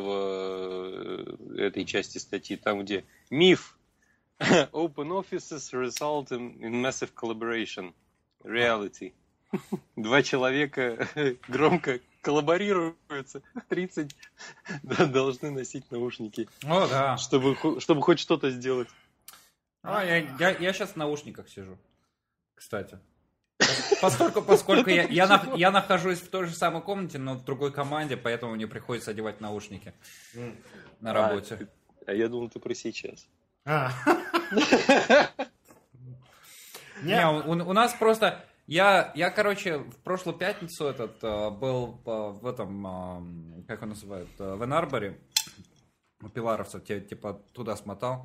этой части статьи, там где миф. Open offices result in massive collaboration. Reality. 2 человека громко коллаборируются, 30 должны носить наушники. О, да. Чтобы хоть что-то сделать. Я сейчас в наушниках сижу, кстати. Поскольку я нахожусь в той же самой комнате, но в другой команде, поэтому мне приходится одевать наушники на работе. А я думал, ты про сейчас. Не, у нас просто... Я, короче, в прошлую пятницу был в этом, как он называет, в Энарборе, у пиларовцев, типа туда смотал.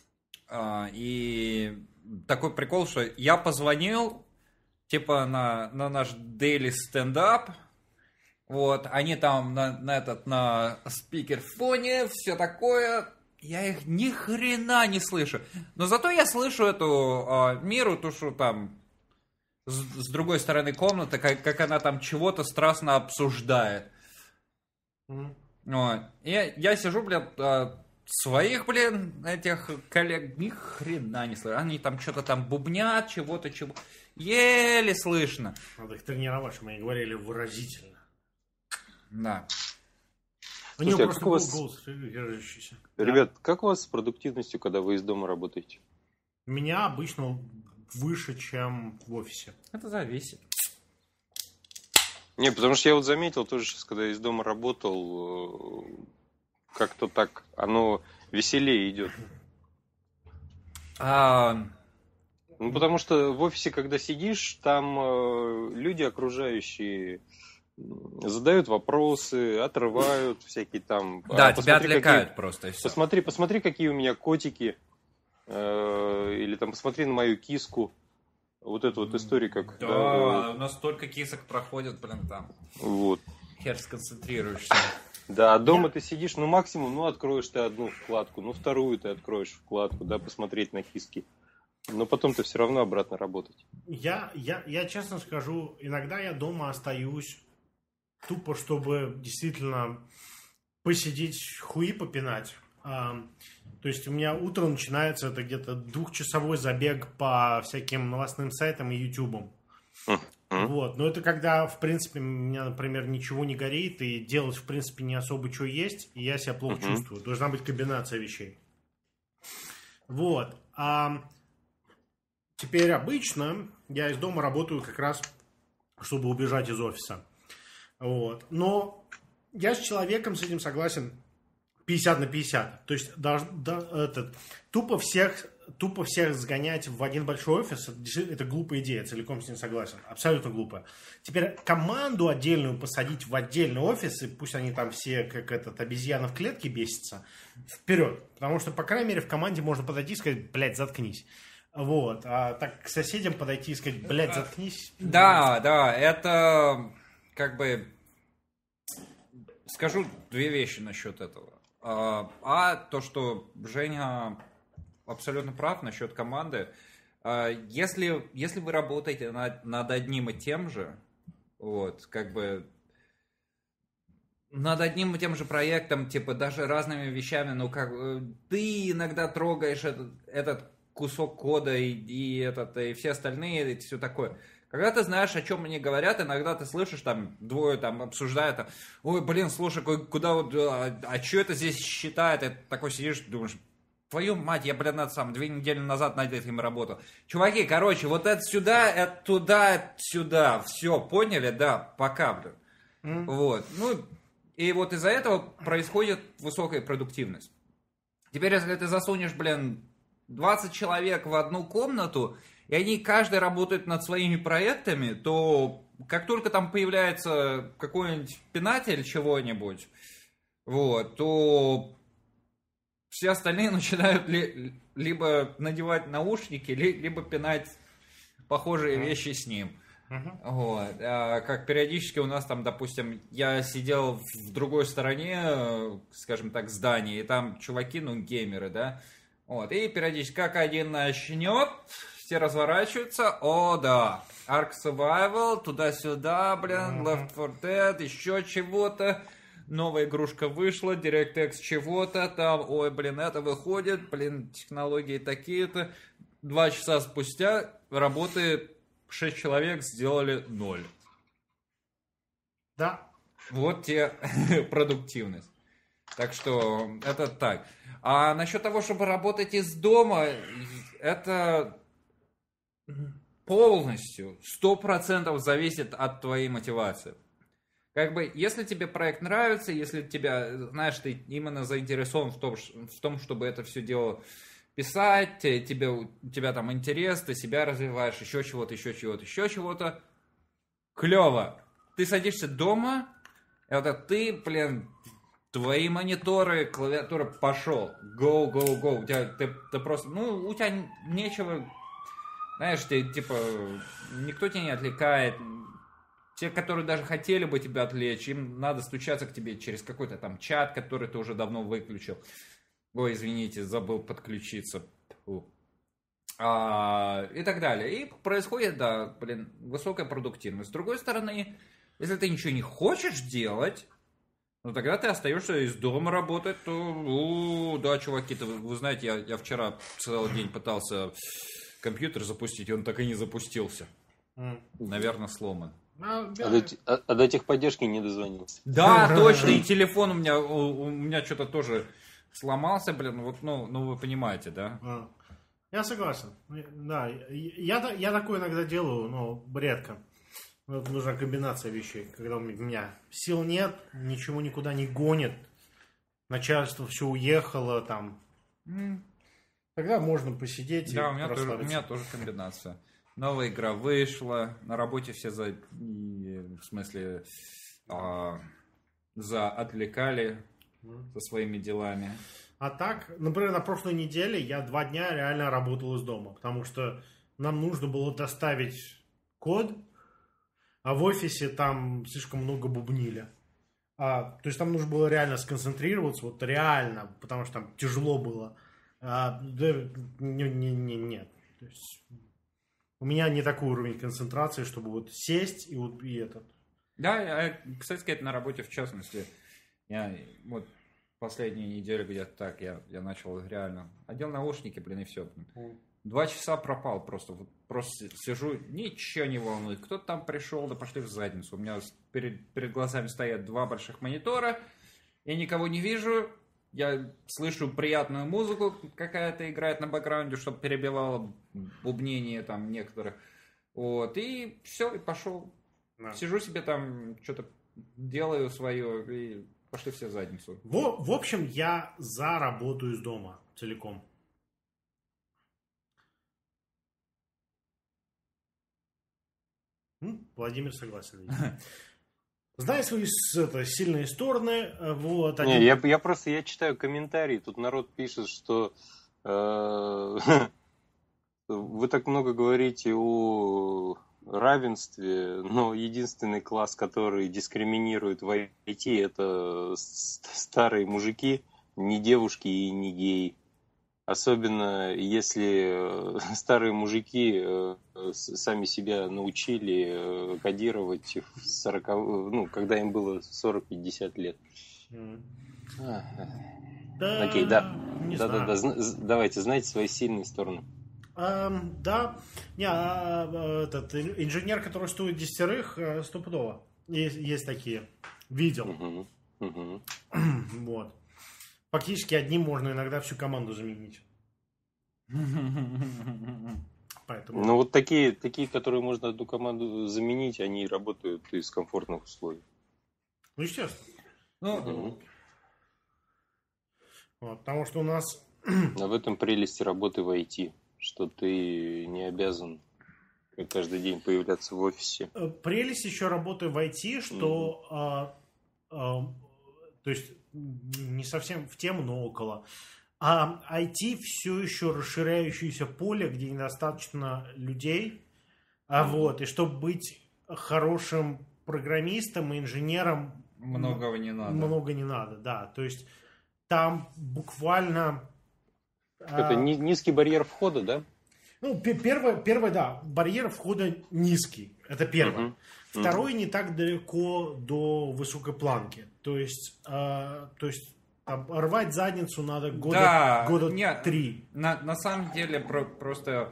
И такой прикол, что я позвонил, типа, на наш daily stand-up, вот, они там на спикерфоне, все такое, я их ни хрена не слышу. Но зато я слышу эту Миру, тушу там, с другой стороны комнаты, как она там чего-то страстно обсуждает. Вот. Я сижу, блин, своих, блин, этих коллег ни хрена не слышу. Они там что-то там бубнят, чего-то. Еле слышно. Надо их тренировать, чтобы они говорили выразительно. Да. У него просто голос держащийся. Ребят, как у вас с продуктивностью, когда вы из дома работаете? У меня обычно выше, чем в офисе. Это зависит. Не, потому что я вот заметил тоже сейчас, когда я из дома работал, как-то так оно веселее идет. Ну, потому что в офисе, когда сидишь, там люди окружающие задают вопросы, отрывают всякие там... Да, тебя отвлекают просто. И все. Посмотри, какие у меня котики. Или там посмотри на мою киску. Вот эту вот историю, как... Да, у нас столько кисок проходит, блин, там. Вот. Хер сконцентрируешься. Да, а дома ты сидишь, ну максимум, откроешь ты одну вкладку, вторую ты откроешь вкладку, да, посмотреть на киски. Но потом ты все равно обратно работать. Я честно скажу, иногда я дома остаюсь тупо, чтобы действительно посидеть, хуи попинать. То есть у меня утро начинается, это где-то 2-часовой забег по всяким новостным сайтам и ютубам. Вот. Но это когда, в принципе, у меня, например, ничего не горит, и делать, в принципе, не особо что есть, и я себя плохо чувствую. Должна быть комбинация вещей. Вот. Теперь обычно я из дома работаю как раз, чтобы убежать из офиса. Вот. Но я с человеком с этим согласен 50/50. То есть тупо всех сгонять в один большой офис, это глупая идея, целиком с ним согласен. Абсолютно глупая. Теперь команду отдельную посадить в отдельный офис, и пусть они там все, как обезьяна в клетке бесятся, вперед. Потому что, по крайней мере, в команде можно подойти и сказать, блядь, заткнись. Вот. А так к соседям подойти и сказать, блядь, заткнись. Да, это как бы... Скажу две вещи насчет этого. То, что Женя абсолютно прав насчет команды. Если вы работаете над одним и тем же, вот, как бы над одним и тем же проектом, типа даже разными вещами, ну как ты иногда трогаешь этот кусок кода и все остальные, и все такое. Когда ты знаешь, о чем они говорят, иногда ты слышишь, там, двое там обсуждают, там, ой, блин, слушай, куда вот, что это здесь считает? И ты такой сидишь, думаешь, твою мать, я, блин, 2 недели назад над этим работал. Чуваки, короче, вот это сюда, это туда, это сюда, все, поняли? Да, пока, блин. Вот, ну, и вот из-за этого происходит высокая продуктивность. Теперь, если ты засунешь, блин, 20 человек в одну комнату, и они каждый работают над своими проектами, то как только там появляется какой-нибудь пинатель чего-нибудь, вот, то все остальные начинают либо надевать наушники, либо пинать похожие вещи с ним. Вот. Как периодически у нас там, допустим, я сидел в другой стороне, скажем так, здания, и там чуваки, ну, геймеры, да, вот, и периодически, как один начнет, все разворачиваются, о, да, Ark Survival, туда-сюда, блин, Left 4 Dead, еще чего-то, новая игрушка вышла, DirectX чего-то, там, ой, блин, это выходит, блин, технологии такие-то, 2 часа спустя работает 6 человек, сделали 0. Да. Вот те продуктивность. Так что это так. А насчет того, чтобы работать из дома, это полностью, 100% зависит от твоей мотивации. Как бы, если тебе проект нравится, если тебя, знаешь, ты именно заинтересован в том, чтобы это все дело писать, у тебя там интерес, ты себя развиваешь, еще чего-то, клево. Ты садишься дома, это ты, блин, твои мониторы, клавиатура, пошел, go. У тебя, ты просто, ну, у тебя нечего, знаешь, ты, типа, никто тебя не отвлекает. Те, которые даже хотели бы тебя отвлечь, им надо стучаться к тебе через какой-то там чат, который ты уже давно выключил. Ой, извините, забыл подключиться. И так далее. И происходит, да, блин, высокая продуктивность. С другой стороны, если ты ничего не хочешь делать, ну тогда ты остаешься из дома работать, то, да, чуваки, вы знаете, я вчера целый день пытался компьютер запустить, и он так и не запустился. Наверное, сломан. До техподдержки не дозвонился. Да, точно, и телефон у меня что-то тоже сломался, блин, вот, ну вы понимаете, да? Я согласен. Да, я такое иногда делаю, но редко. Нужна комбинация вещей, когда у меня сил нет, ничего никуда не гонит, начальство все уехало, там. Тогда можно посидеть и расслабиться. Да, у меня тоже комбинация. Новая игра вышла, на работе все отвлекали со своими делами. А так, например, на прошлой неделе я 2 дня реально работал из дома, потому что нам нужно было доставить код, а в офисе там слишком много бубнили. То есть там нужно было реально сконцентрироваться, вот реально, потому что там тяжело было. Нет. То есть у меня не такой уровень концентрации, чтобы вот сесть и этот. Да, кстати сказать, на работе в частности, я вот последние недели где-то так, я начал реально, одел наушники, блин, и все. 2 часа пропал просто, просто сижу, ничего не волнует. Кто-то там пришел, да пошли в задницу. У меня перед глазами стоят 2 больших монитора, я никого не вижу, я слышу приятную музыку, какая-то играет на бэкграунде, чтобы перебивало бубнение там некоторых. Вот, и все, и пошел. Да. Сижу себе там, что-то делаю свое, и пошли все в задницу. В общем, я за работу из дома целиком. Владимир согласен. Зная свои сильные стороны, вот. Не, я читаю комментарии, тут народ пишет, что Вы так много говорите о равенстве, но единственный класс, который дискриминирует в IT, это старые мужики, не девушки и не геи. Особенно если старые мужики сами себя научили кодировать в 40, ну, когда им было 40-50 лет. Да, Окей, да. не Да. знаю. Давайте, знайте свои сильные стороны. Да, этот инженер, который стоит 10, стопудово. Есть такие. Видел. Угу. Вот. Фактически одним можно иногда всю команду заменить. Поэтому... Ну вот такие, которые можно одну команду заменить, они работают из комфортных условий. Ну, естественно. Ну, Вот, потому что у нас... А в этом прелесть работы в IT, что ты не обязан каждый день появляться в офисе. Прелесть еще работы в IT, что... то есть, не совсем в тему, но около. А IT все еще расширяющееся поле, где недостаточно людей. Вот, и чтобы быть хорошим программистом и инженером... Многого не надо. Много не надо, да. То есть, там буквально... Это низкий барьер входа, да? Ну, первое, да, барьер входа низкий. Это первое. Второй, не так далеко до высокой планки. То есть там, рвать задницу надо года 3. На самом деле просто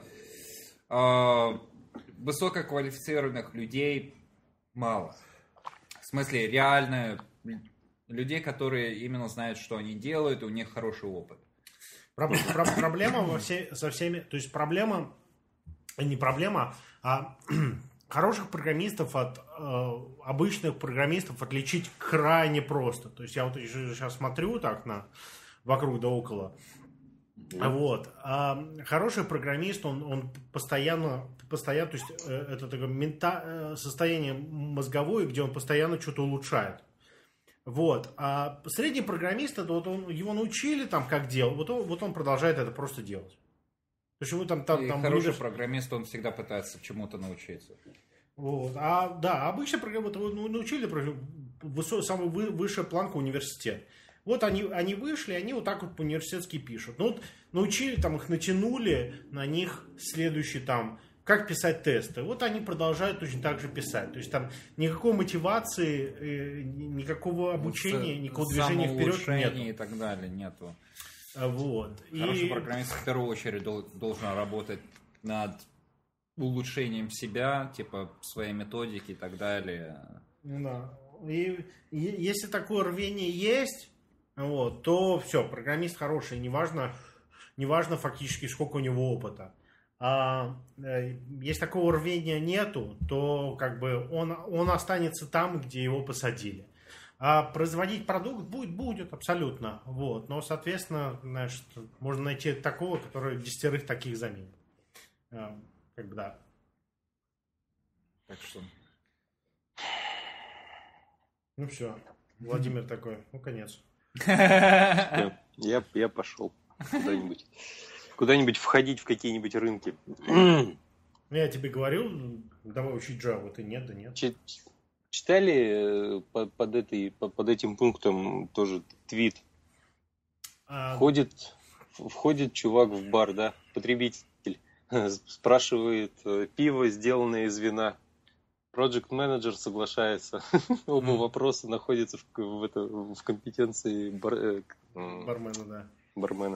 высококвалифицированных людей мало. В смысле, реально людей, которые именно знают, что они делают, и у них хороший опыт. Проблема со всеми... То есть проблема... Не проблема, а хороших программистов от обычных программистов отличить крайне просто. То есть я вот сейчас смотрю так вокруг да около. Вот. А хороший программист, он постоянно, то есть это такое состояние мозговое, где он постоянно что-то улучшает. Вот. А средний программист, это вот его научили там как делать, вот он продолжает это просто делать. То есть его там хороший программист, он всегда пытается чему-то научиться. Вот. Обычно программисты научили самую высшую планку университет. Вот они вышли, они вот так вот по-университетски пишут. Ну вот научили, там их натянули на них следующий там, как писать тесты. Вот они продолжают точно так же писать. То есть там никакой мотивации, никакого обучения, никакого движения вперед нет. И так далее нету. Вот. Хороший программист в первую очередь должен работать над улучшением себя, типа своей методики и так далее. Да. И если такое рвение есть, вот, то все, программист хороший, неважно фактически сколько у него опыта. А если такого рвения нету, то как бы он останется там, где его посадили. А производить продукт будет абсолютно. Вот. Но, соответственно, знаешь, можно найти такого, который 10 таких заменит. Как бы да. Так что. Ну все. Владимир такой, конец. Я пошел куда-нибудь. Куда-нибудь входить в какие-нибудь рынки. Я тебе говорил, давай учить Java, ты нет, да нет. Читали под этим пунктом тоже твит? Входит чувак в бар, да, потребитель, спрашивает пиво, сделанное из вина. Project Manager соглашается. Оба вопроса находятся в компетенции бармена, да. Бармена.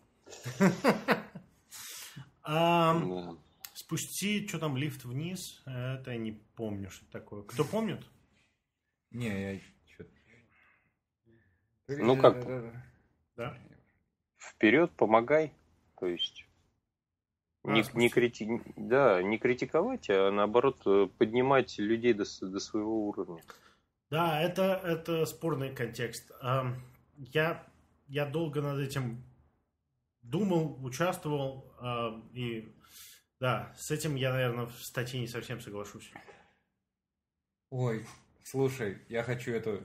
Да. Спусти, что там, лифт вниз, это я не помню, что такое. Кто помнит? Не, я что-то... Ну как? Да? Вперед, помогай. То есть не критиковать, а наоборот поднимать людей до своего уровня. Да, это спорный контекст. Я долго над этим думал, участвовал, и да, с этим я, наверное, в статье не совсем соглашусь. Ой, слушай, я хочу эту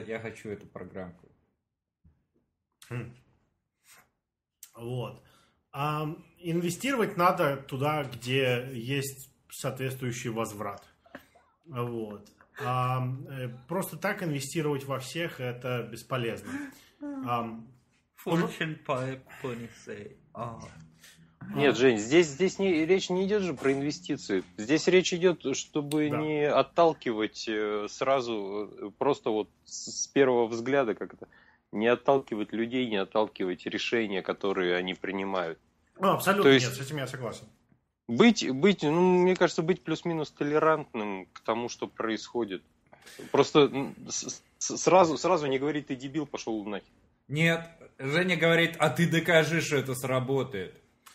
программку. Вот. Инвестировать надо туда, где есть соответствующий возврат. Вот. Просто так инвестировать во всех это бесполезно. Fortune Pony say. Нет, Жень, здесь речь не идет же про инвестиции. Здесь речь идет, чтобы не отталкивать сразу, просто вот с первого взгляда как-то, не отталкивать людей, не отталкивать решения, которые они принимают. Абсолютно нет, с этим я согласен. Мне кажется, быть плюс-минус толерантным к тому, что происходит. Просто сразу не говорить, ты дебил, пошел нахер. Нет, Женя говорит, а ты докажи, что это сработает.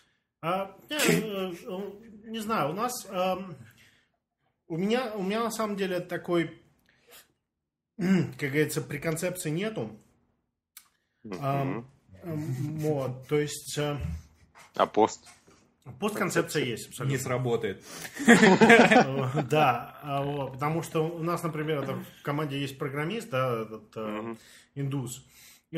Не знаю, у меня на самом деле такой, как говорится, преконцепции нету. Вот, то есть... Постконцепция есть, абсолютно. Не сработает. Да, потому что у нас, например, в команде есть программист, да, этот индус. И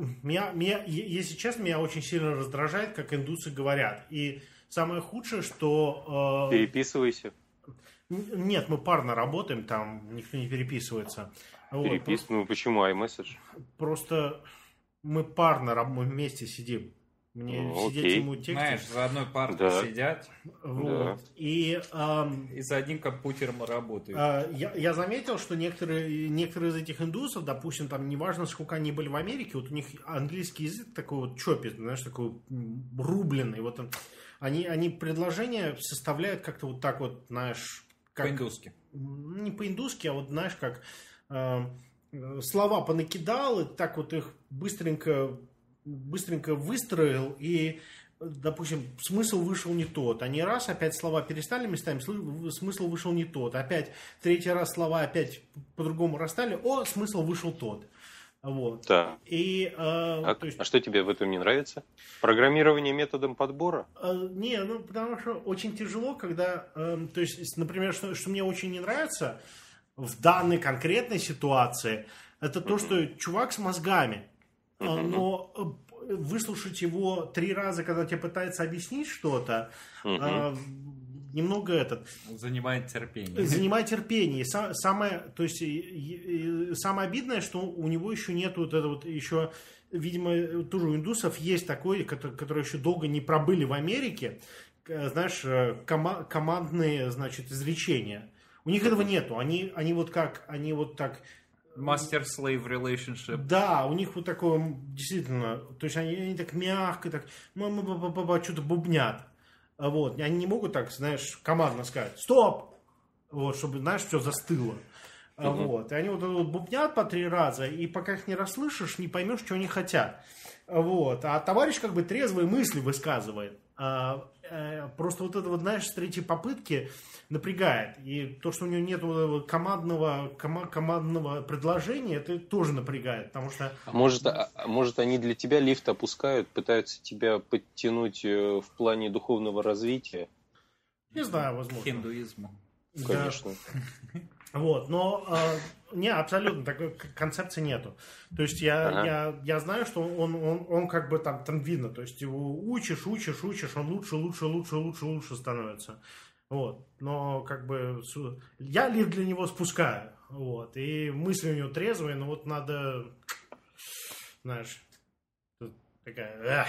если честно, меня очень сильно раздражает, как индусы говорят. И самое худшее, что... Переписывайся. Нет, мы парно работаем, там никто не переписывается. Почему iMessage? Просто мы парно, мы вместе сидим. Мне сидеть ему тексты. Знаешь, за одной партой сидят. Вот. И за одним компьютером работают. Я заметил, что некоторые из этих индусов, допустим, там неважно, сколько они были в Америке, вот у них английский язык такой вот чопит, знаешь, такой рубленый. Вот они предложения составляют как-то вот так вот, знаешь, как... По-индуски. Не по-индуски, а вот, знаешь, как слова понакидал, и так вот их быстренько выстроил, и, допустим, смысл вышел не тот. Они раз, опять слова перестали местами, смысл вышел не тот. Опять, третий раз слова опять по-другому расстали, смысл вышел тот. Вот. Да. И, а что тебе в этом не нравится? Программирование методом подбора? Потому что очень тяжело, когда... то есть, например, что мне очень не нравится в данной конкретной ситуации, это то, что чувак с мозгами, но выслушать его 3 раза, когда тебе пытается объяснить что-то, немного занимает терпение. Занимает терпение. Самое обидное, что у него еще нет вот это вот еще, видимо, тоже у индусов есть такой, которые еще долго не пробыли в Америке, знаешь, командные, значит, изречения. У них этого нету. Они вот так. Master-slave relationship. Да, у них вот такое, действительно, то есть они так мягко, так, что-то бубнят. Вот, они не могут так, знаешь, командно сказать, стоп! Вот, чтобы, знаешь, все застыло. Вот, и они вот бубнят по 3 раза, и пока их не расслышишь, не поймешь, что они хотят. Вот, а товарищ как бы трезвые мысли высказывает. Просто вот это вот, знаешь, с 3-й попытки напрягает. И то, что у него нет командного предложения, это тоже напрягает, потому что... Может, они для тебя лифт опускают, пытаются тебя подтянуть в плане духовного развития? Не знаю, возможно. Хиндуизму. Конечно. Вот, но абсолютно такой концепции нету. То есть я знаю, что он как бы там видно, то есть его учишь, он лучше становится. Вот, но как бы я лифт для него спускаю, вот, и мысли у него трезвые, но вот надо, знаешь, тут такая,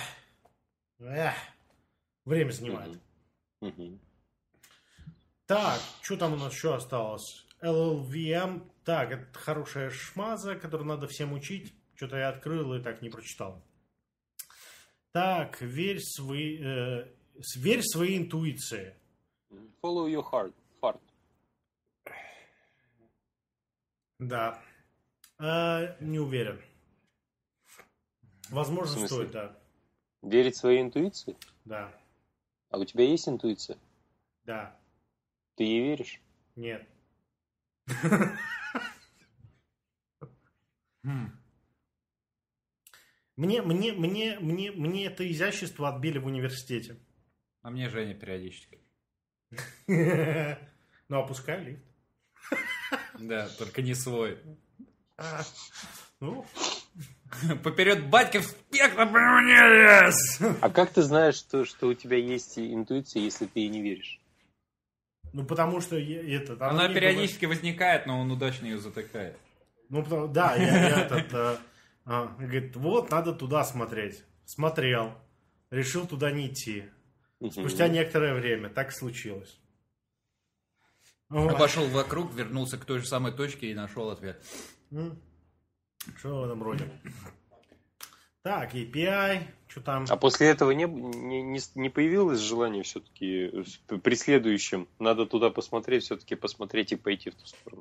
время занимает. Так, что там у нас еще осталось? LLVM. Так, это хорошая шмаза, которую надо всем учить. Что-то я открыл и так не прочитал. Так, верь своей интуиции. Follow your heart. Да. Не уверен. Возможно, стоит, да. Верить своей интуиции? Да. А у тебя есть интуиция? Да. Ты ей веришь? Нет. Мне это изящество отбили в университете. А мне Женя периодически. Ну, опускай лифт. Да, только не свой. Ну, Поперед батьки в спектр не лез! А как ты знаешь, что у тебя есть интуиция, если ты ей не веришь? Ну, потому что Она периодически возникает, но он удачно ее затыкает. Ну, да, говорит, вот, надо туда смотреть. Смотрел. Решил туда не идти. Спустя некоторое время так случилось. Обошел вокруг, вернулся к той же самой точке и нашел ответ. Что в этом роде? Так, API, что там? А после этого не появилось желание все-таки при следующем? Надо туда посмотреть, все-таки посмотреть и пойти в ту сторону.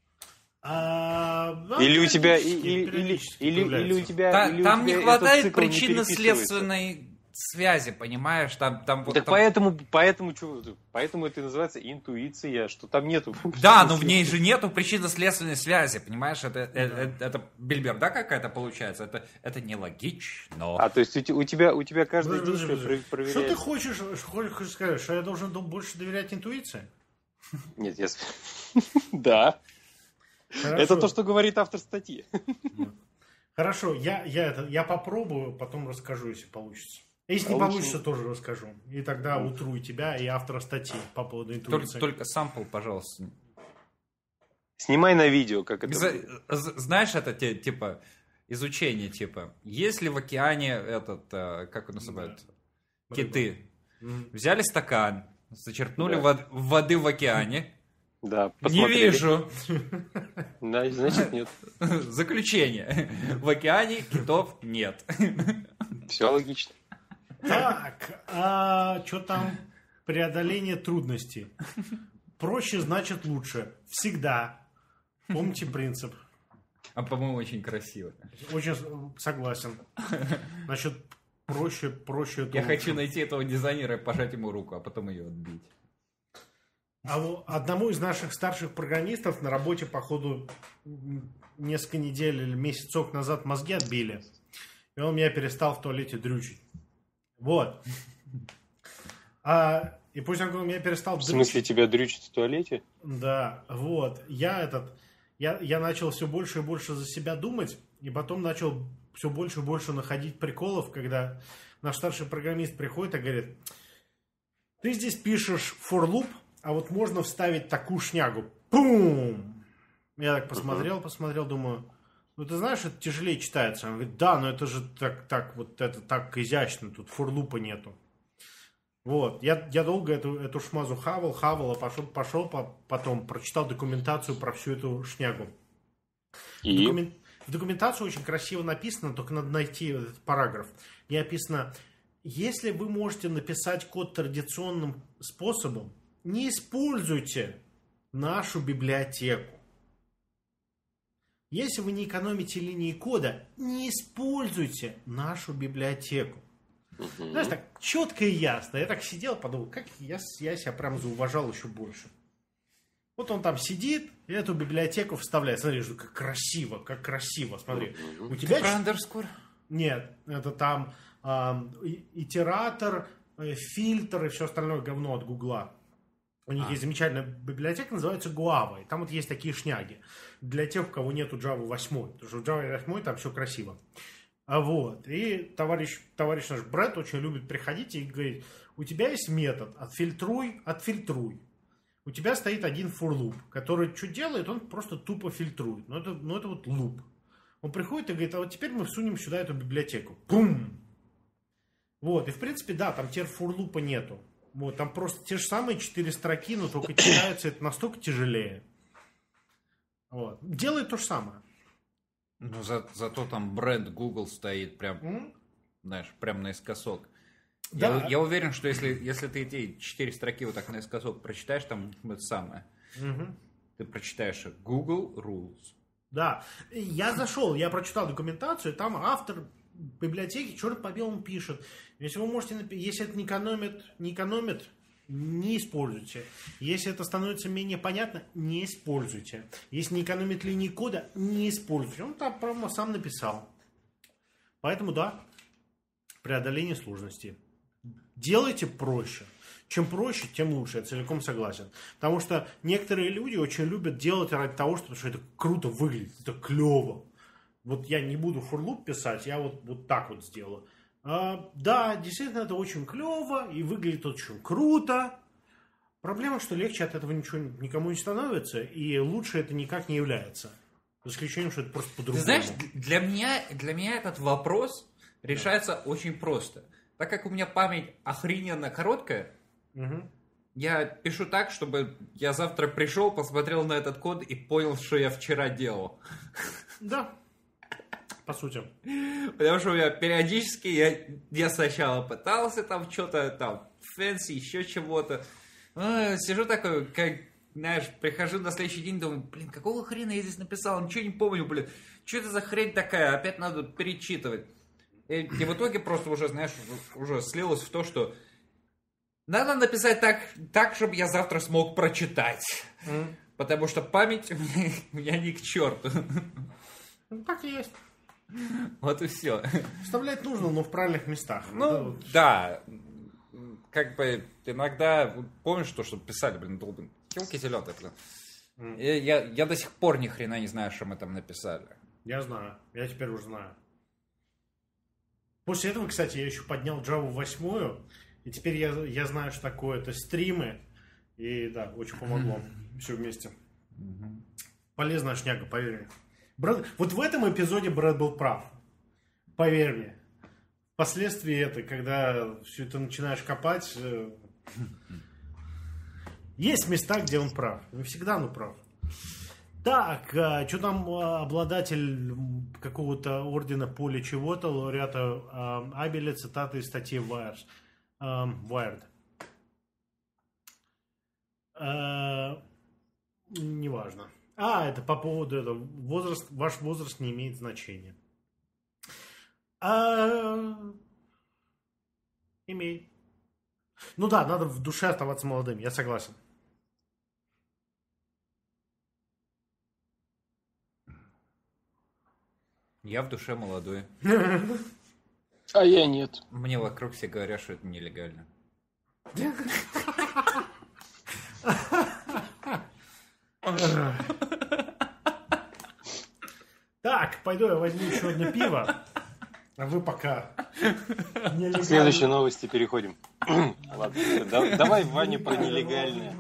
Или у тебя... Или у тебя... Там не хватает причинно-следственной связи, понимаешь? Там так поэтому это и называется интуиция, что там нету. Да, но в ней же нету причинно-следственной связи, понимаешь? Это бельберда какая-то получается. Это нелогично. А то есть у тебя каждое действие проверяется. Что ты хочешь сказать? Что я должен больше доверять интуиции? Нет, я... Да. Это то, что говорит автор статьи. Хорошо, я попробую, потом расскажу, если получится. Если не получится, тоже расскажу. И тогда утру и тебя, и автора статьи по поводу интуиции. Только сампл, пожалуйста. Снимай на видео, как это будет. Знаешь, это типа изучение, типа, если в океане как он называют, киты, взяли стакан, зачерпнули воды в океане. Да, не вижу. Значит, нет. Заключение. В океане китов нет. Все логично. Так, что там? Преодоление трудностей. Проще значит лучше. Всегда. Помните принцип. А по-моему, очень красиво. Очень согласен. Значит, проще это Я лучше. хочу найти этого дизайнера и пожать ему руку, а потом ее отбить. А одному из наших старших программистов на работе, походу, несколько недель или месяцок назад мозги отбили. И он меня перестал в туалете дрючить. Вот. И пусть он меня перестал дрючить. В смысле, тебя дрючат в туалете? Да, вот. Я начал все больше и больше за себя думать, и потом начал все больше и больше находить приколов, когда наш старший программист приходит и говорит: ты здесь пишешь for loop, а вот можно вставить такую шнягу. Пум! Я так посмотрел, думаю, ну ты знаешь, это тяжелее читается. Он говорит, да, но это же так изящно, тут форлупа нету. Вот, я долго эту шмазу хавал, а пошел потом прочитал документацию про всю эту шнягу. И? В документации очень красиво написано, только надо найти этот параграф. И написано, если вы можете написать код традиционным способом, не используйте нашу библиотеку. Если вы не экономите линии кода, не используйте нашу библиотеку. Знаешь, так четко и ясно. Я так сидел, подумал, как я себя прям зауважал еще больше. Вот он там сидит и эту библиотеку вставляет. Смотри, как красиво, смотри. У тебя про андерскор? Нет, это там итератор, фильтр и все остальное говно от Гугла. У них есть замечательная библиотека, называется Guava. И там вот есть такие шняги. Для тех, у кого нету Java 8. Потому что в Java 8 там все красиво. Вот. И товарищ наш Брэд очень любит приходить и говорить, у тебя есть метод отфильтруй. У тебя стоит один for loop, который что делает, он просто тупо фильтрует. Но это вот loop. Он приходит и говорит, а вот теперь мы всунем сюда эту библиотеку. Пум! Вот. И в принципе, да, там теперь for loop нету. Вот, там просто те же самые 4 строки, но только читается это настолько тяжелее. Вот. Делает то же самое. Ну, зато там бренд Google стоит прям, знаешь, прям наискосок. Да. Я уверен, что если ты эти 4 строки вот так наискосок прочитаешь, там это самое. Ты прочитаешь Google Rules. Да. Я зашел, я прочитал документацию, там автор библиотеки черт по белому пишет. Если вы можете, если это не экономит, не используйте. Если это становится менее понятно, не используйте. Если не экономит линии кода, не используйте. Он там прямо сам написал. Поэтому да, преодоление сложностей. Делайте проще. Чем проще, тем лучше. Я целиком согласен. Потому что некоторые люди очень любят делать ради того, что это круто выглядит, это клево. вот я не буду фурлуп писать, я вот так вот сделаю. Да, действительно, это очень клево и выглядит очень круто. Проблема, что легче от этого ничего никому не становится, и лучше это никак не является. За исключением, что это просто по-другому. Ты знаешь, для меня этот вопрос решается очень просто. Так как у меня память охрененно короткая, я пишу так, чтобы я завтра пришел, посмотрел на этот код и понял, что я вчера делал. Да, по сути. Потому что я периодически, я сначала пытался там что-то, там, фэнси, еще чего-то. Сижу такой, как, знаешь, прихожу на следующий день, думаю, блин, какого хрена я здесь написал, ничего не помню, блин, что это за хрень такая, опять надо перечитывать. И в итоге просто уже, знаешь, уже слилось в то, что надо написать так, чтобы я завтра смог прочитать. Потому что память у меня ни к черту. Так и есть. Вот и все. Вставлять нужно, но в правильных местах. Ну, да. Как бы иногда, помнишь то, что писали, блин, долбин, килки зеленые, блин. Я до сих пор ни хрена не знаю, что мы там написали. Я знаю, я теперь уже знаю. После этого, кстати, я еще поднял Java 8, и теперь я знаю, что такое это стримы. И да, очень помогло. Все вместе. Полезная шняга, поверь мне. Брат, вот в этом эпизоде Брэд был прав. Поверь мне. Впоследствии когда все это начинаешь копать, есть места, где он прав. Не всегда он прав. Так, что там обладатель какого-то ордена поля чего-то, лауреата Абеля, цитаты из статьи Wired. Неважно. Это по поводу этого. Ваш возраст не имеет значения. Имеет. Ну да, надо в душе оставаться молодым, я согласен. Я в душе молодой. А я нет. Мне вокруг все говорят, что это нелегально. Так, пойду я возьму еще одно пиво. А вы пока К следующей новости переходим. Ладно, давай, Ваня, про нелегальное.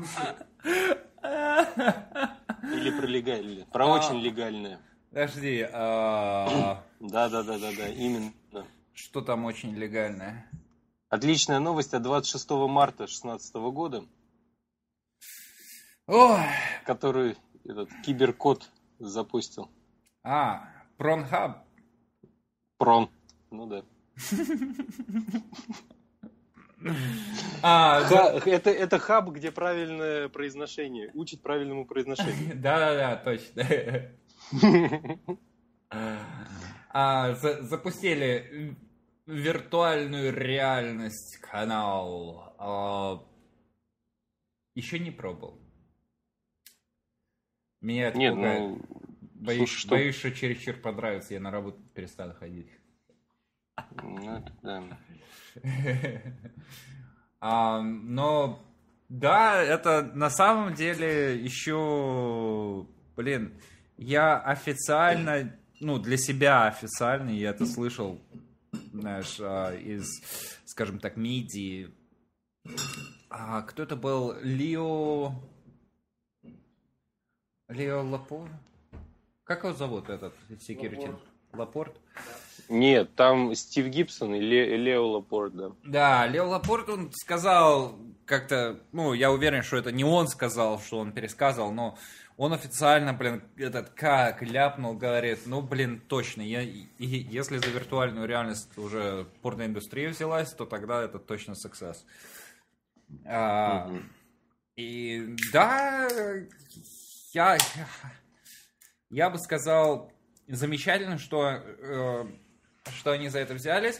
Или про легальное. Про очень легальное. Подожди. Да, именно. Что там очень легальное? Отличная новость от 26 марта 2016 года, который этот киберкот запустил. Пронхаб. Прон. Ну да. Это хаб, где правильное произношение. Учит правильному произношению. Да, точно. Запустили виртуальную реальность канал. Еще не пробовал. Меня это пугает. Боюсь, что чересчур понравится, я на работу перестану ходить. Ну, да. Но да, это на самом деле еще, я официально, для себя официально, я это слышал, знаешь, из, скажем так, медиа. Кто это был? Лео Лапорт? Как его зовут, этот security? Лапорт? Нет, там Стив Гибсон и Лео Лапорт, да. Да, Лео Лапорт, он сказал как-то, я уверен, что это не он сказал, что он пересказывал, но он официально, ляпнул, говорит, точно, если за виртуальную реальность уже порноиндустрия взялась, то тогда это точно success. И да, я бы сказал, замечательно, что они за это взялись.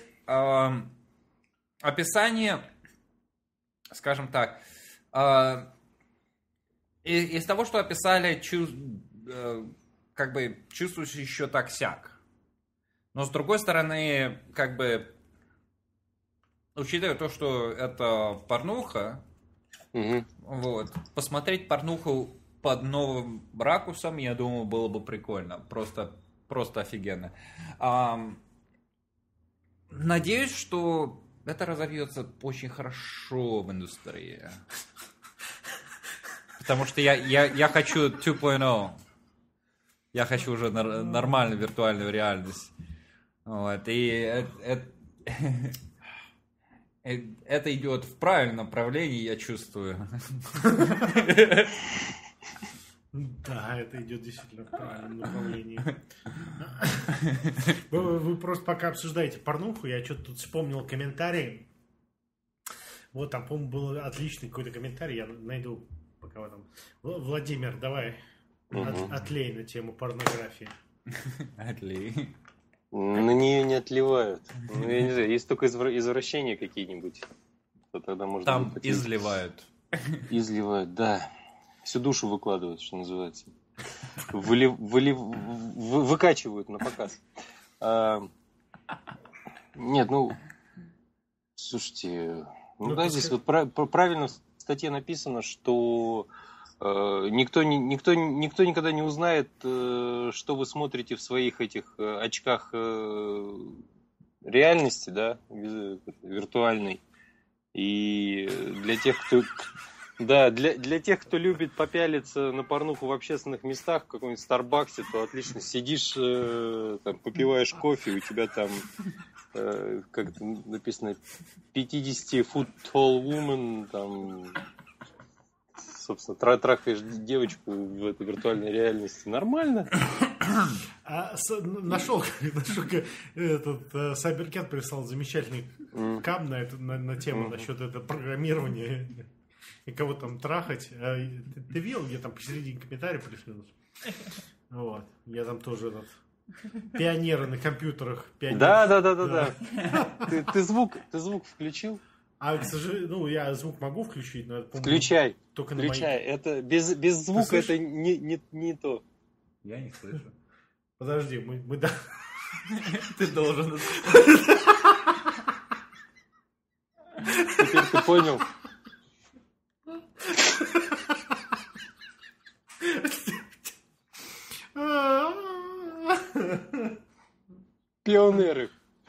Описание, скажем так, из того, что описали, чувствуешь еще так-сяк. Но с другой стороны, учитывая то, что это порнуха, посмотреть порнуху под новым ракурсом, я думаю, было бы прикольно. Просто просто офигенно. Надеюсь, что это разовьется очень хорошо в индустрии. Потому что я хочу 2.0. Я хочу уже нормальную виртуальную реальность. Вот. И это идет в правильном направлении, я чувствую. Да, это идет действительно в правильном направлении. Вы просто пока обсуждаете порнуху, я что-то тут вспомнил комментарий. Вот там, по-моему, был отличный какой-то комментарий, я найду пока в этом. Владимир, давай отлей на тему порнографии. Отлей. На нее не отливают. Ну, я не знаю, есть только извращения какие-нибудь. То тогда можно там изливают. Изливают, да. Всю душу выкладывают, что называется. Выкачивают на показ. Нет, ну, слушайте, ну да, здесь вот правильно в статье написано, что никто никогда не узнает, что вы смотрите в своих этих очках реальности, да, виртуальной. И для тех, кто... Да, для тех, кто любит попялиться на порнуху в общественных местах, в каком-нибудь Старбаксе, то отлично сидишь, там, попиваешь кофе, у тебя там, как это написано, 50-foot tall woman, там, собственно, трахаешь девочку в этой виртуальной реальности. Нормально. Нашел этот Сайберкет прислал замечательный кам на тему насчет этого программирования. И кого там трахать. Ты видел, где там посередине комментарий плюс-минус? Вот. Я там тоже пионеры на компьютерах. Да. Ты звук включил? К сожалению, я звук могу включить, но это, включай. Только включай. Это без звука это не то. Я не слышу. Подожди, мы да. Ты должен. Теперь ты понял. Пионеры.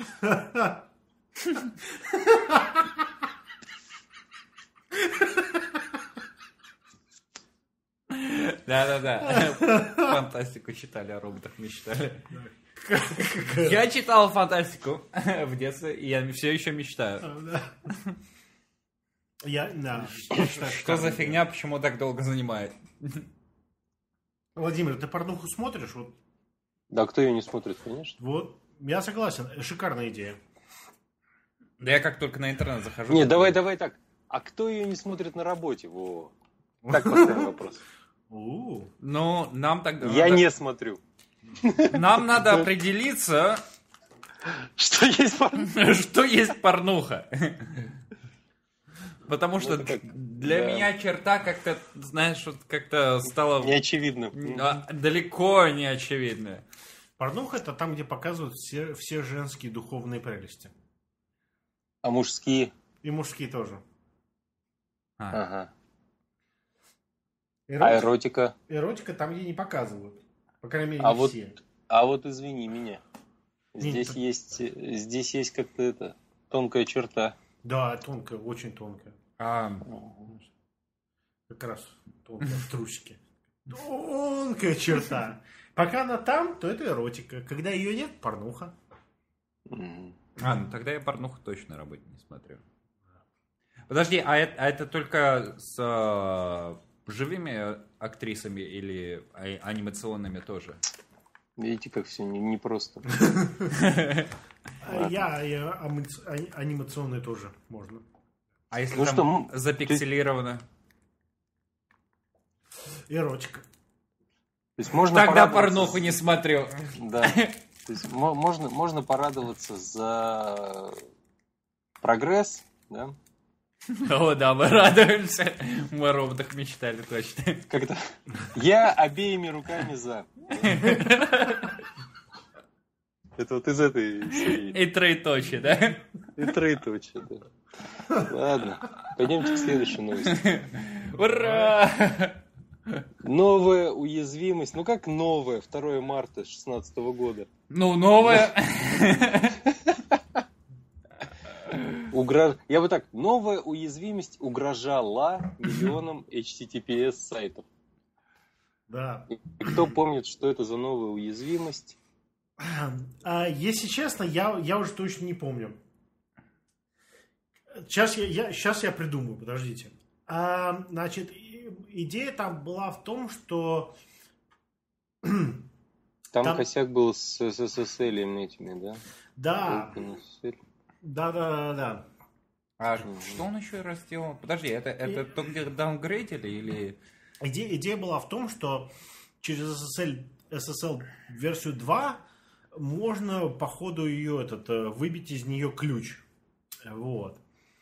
Да. Фантастику читали, о роботах мечтали. Я читал фантастику в детстве, и я все еще мечтаю. Я считаю, что за фигня, почему так долго занимает? Владимир, ты порнуху смотришь? Вот. Да, кто ее не смотрит, конечно. Вот, я согласен, шикарная идея. Да я как только на интернет захожу... Не, давай так. А кто ее не смотрит на работе? Во. Так поставим вопрос. Ну, нам тогда... Я не смотрю. Нам надо определиться... Что есть порнуха? Что есть порнуха. Потому что для меня черта как-то, знаешь, вот как-то стала... Неочевидно. Далеко не очевидно. Порнуха — это там, где показывают все женские духовные прелести. А мужские? И мужские тоже. Ага. Эротика? Эротика там, где не показывают. По крайней мере, не все. А вот извини меня. Здесь есть как-то это тонкая черта. Да, тонкая, очень тонкая. Как раз тонкая в трусике. Тонкая черта. Пока она там, то это эротика. Когда ее нет, порнуха. Ну тогда я порнуху точно на работе не смотрю. Подожди, а это только с живыми актрисами или анимационными тоже? Видите, как все непросто. Я анимационные тоже можно. А если там запикселировано? Эротика. То есть можно тогда порнуху не смотрю. Да. То есть можно порадоваться за прогресс, да? О, да, мы радуемся. Мы о роботах мечтали точно. Как-то я обеими руками за. Это вот из этой серии. И троеточие, да? И троеточие, да. Ладно, пойдемте к следующей новости. Ура! Новая уязвимость. Ну как новая? 2 марта 2016 года. Ну, новая. Я бы так. Новая уязвимость угрожала миллионам HTTPS сайтов. Да. И кто помнит, что это за новая уязвимость? Если честно, я уже точно не помню. Сейчас я придумаю, подождите. Значит, идея там была в том, что... Там косяк был с SSL этими, да? Да. Да. А что он еще раз сделал? Подожди, это то, где даунгрейдили или... Идея была в том, что через SSL версию 2 можно по ходу ее выбить из нее ключ. Вот.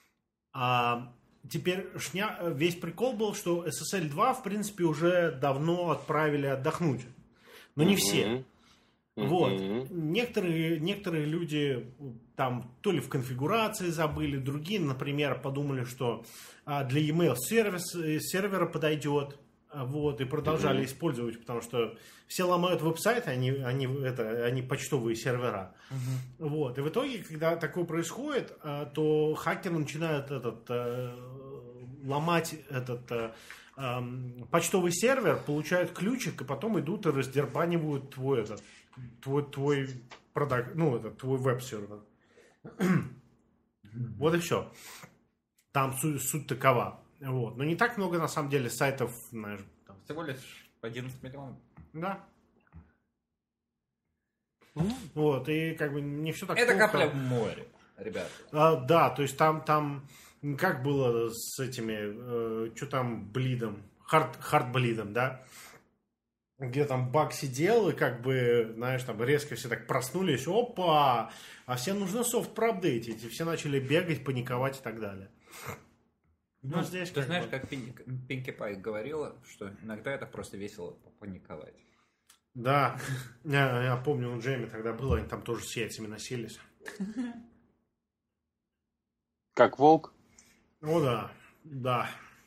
Теперь весь прикол был, что SSL 2 в принципе уже давно отправили отдохнуть. Но не все. Вот. Некоторые люди там то ли в конфигурации забыли, другие, например, подумали, что для e-mail сервера подойдет. Вот, и продолжали использовать, потому что все ломают веб-сайты, они почтовые сервера. Вот, и в итоге, когда такое происходит, то хакеры начинают ломать почтовый сервер, получают ключик, и потом идут и раздербанивают твой веб-сервер. Вот и все. Там суть такова. Вот. Но не так много, на самом деле, сайтов, знаешь, там. Всего лишь 11 миллионов. Да. Вот, и как бы не все так это плохо. капля в море, ребята. Да, то есть там как было с этими, что там, блидом, хардблидом, да? Где там баг сидел, и как бы, знаешь, там резко все так проснулись, опа, а всем нужно софт проапдейтить, и все начали бегать, паниковать и так далее. Ну, здесь ты знаешь, как Пинки Пай говорила, что иногда это просто весело попаниковать. Да, я помню, у Джейми тогда было, они там тоже с яйцами носились. Как волк? О, да.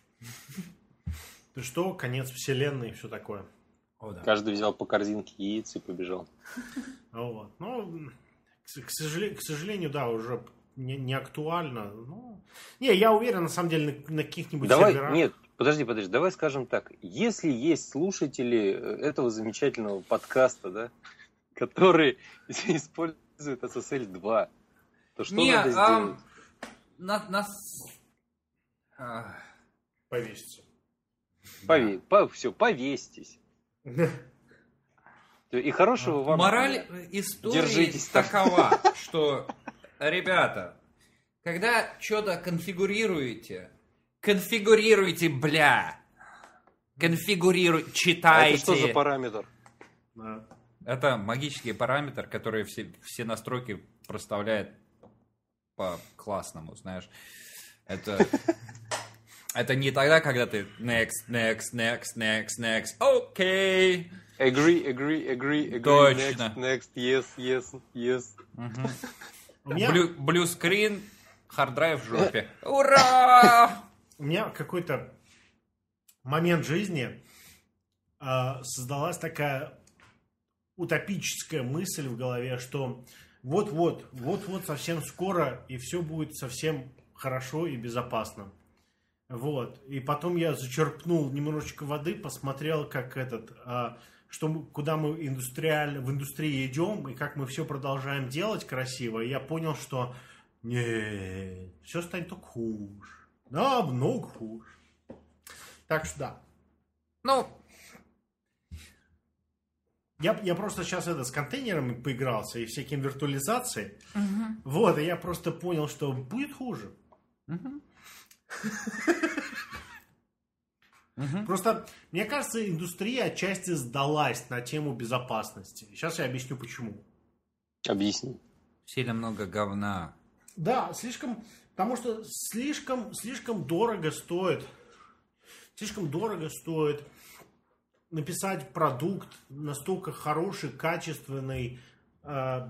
Ты что, конец вселенной и все такое. О, да. Каждый взял по корзинке яиц и побежал. Вот. Ну, к сожалению, да, уже не актуально. Ну, я уверен, на самом деле, на каких-нибудь серверах. Нет, подожди, давай скажем так. Если есть слушатели этого замечательного подкаста, да, которые используют SSL 2, то что надо сделать? Нас... Повеситься. Все, повесьтесь. И хорошего вам... Мораль истории такова, что, ребята, когда что-то конфигурируете, бля. Читайте. А это что за параметр? Это магический параметр, который все настройки проставляет по-классному, знаешь. Это не тогда, когда ты next, окей. Agree. Точно. Next, yes. Blue screen, hard-drive в жопе. Ура! У меня какой-то момент жизни создалась такая утопическая мысль в голове, что вот совсем скоро и все будет совсем хорошо и безопасно. Вот. И потом я зачерпнул немножечко воды, посмотрел, как куда мы в индустрии идем, и как мы все продолжаем делать красиво. И я понял, что нет, все станет только хуже. Да, много хуже. Так что да. Ну, я просто сейчас с контейнерами поигрался и всякими виртуализацией. Вот, и я просто понял, что будет хуже. Просто, мне кажется, индустрия отчасти сдалась на тему безопасности. Сейчас я объясню, почему. Объясни. Сильно много говна. Да, потому что слишком дорого стоит. Слишком дорого стоит написать продукт настолько хороший, качественный,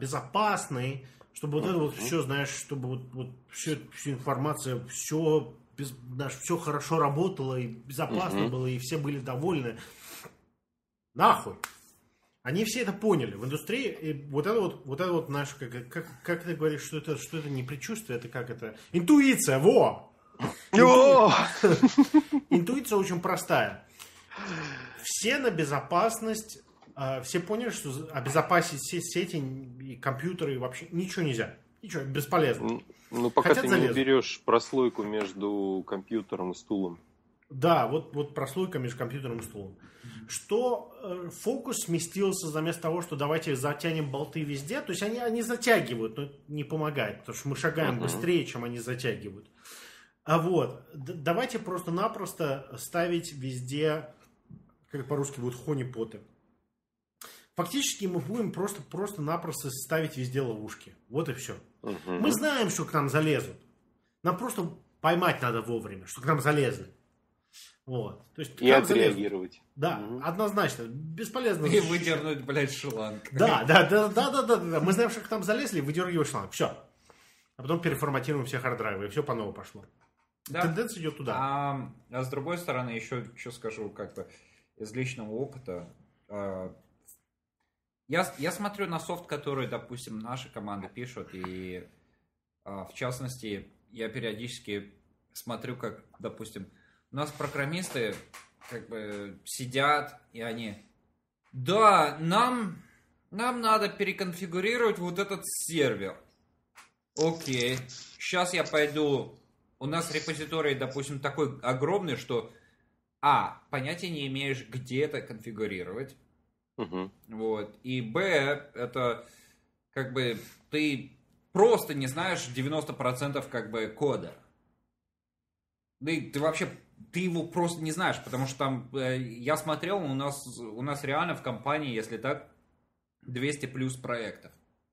безопасный, чтобы вот это вот все, знаешь, чтобы вот всю информацию, все все хорошо работало и безопасно было, и все были довольны. Нахуй. Они все это поняли. В индустрии и вот это вот наш, как ты говоришь, что это не предчувствие, это как это? Интуиция, во! Интуиция очень простая. Все на безопасность, все поняли, что обезопасить все сети и компьютеры и вообще ничего нельзя. Ничего, бесполезно. Ну, пока ты не берешь прослойку между компьютером и стулом. Да, вот прослойка между компьютером и стулом. Что фокус сместился вместо того, что давайте затянем болты везде. То есть они затягивают, но это не помогает, потому что мы шагаем быстрее, чем они затягивают. А вот, давайте просто-напросто ставить везде, как по-русски будет, honeypot. Фактически мы будем просто-напросто ставить везде ловушки. Вот и все. Мы знаем, что к нам залезут. Нам просто поймать надо вовремя, что к нам залезли. Вот. То есть, и отреагировать. Да, однозначно. Бесполезно. И выдернуть, блядь, шланг. Да. Мы знаем, что к нам залезли, выдергиваем шланг. Все. А потом переформатируем все харддрайвы, и все по новому пошло. Да. Тенденция идет туда. А с другой стороны, еще что скажу, как бы из личного опыта. Я смотрю на софт, который, допустим, наша команда пишет, и в частности, я периодически смотрю, как, допустим, у нас программисты как бы сидят, и они: да, нам надо переконфигурировать вот этот сервер. Окей, сейчас я пойду. У нас репозиторий, допустим, такой огромный, что понятия не имеешь, где это конфигурировать. Вот. И это как бы ты просто не знаешь 90% как бы кода. Да и ты его просто не знаешь, потому что там, я смотрел, у нас реально в компании, если так, 200 плюс проектов.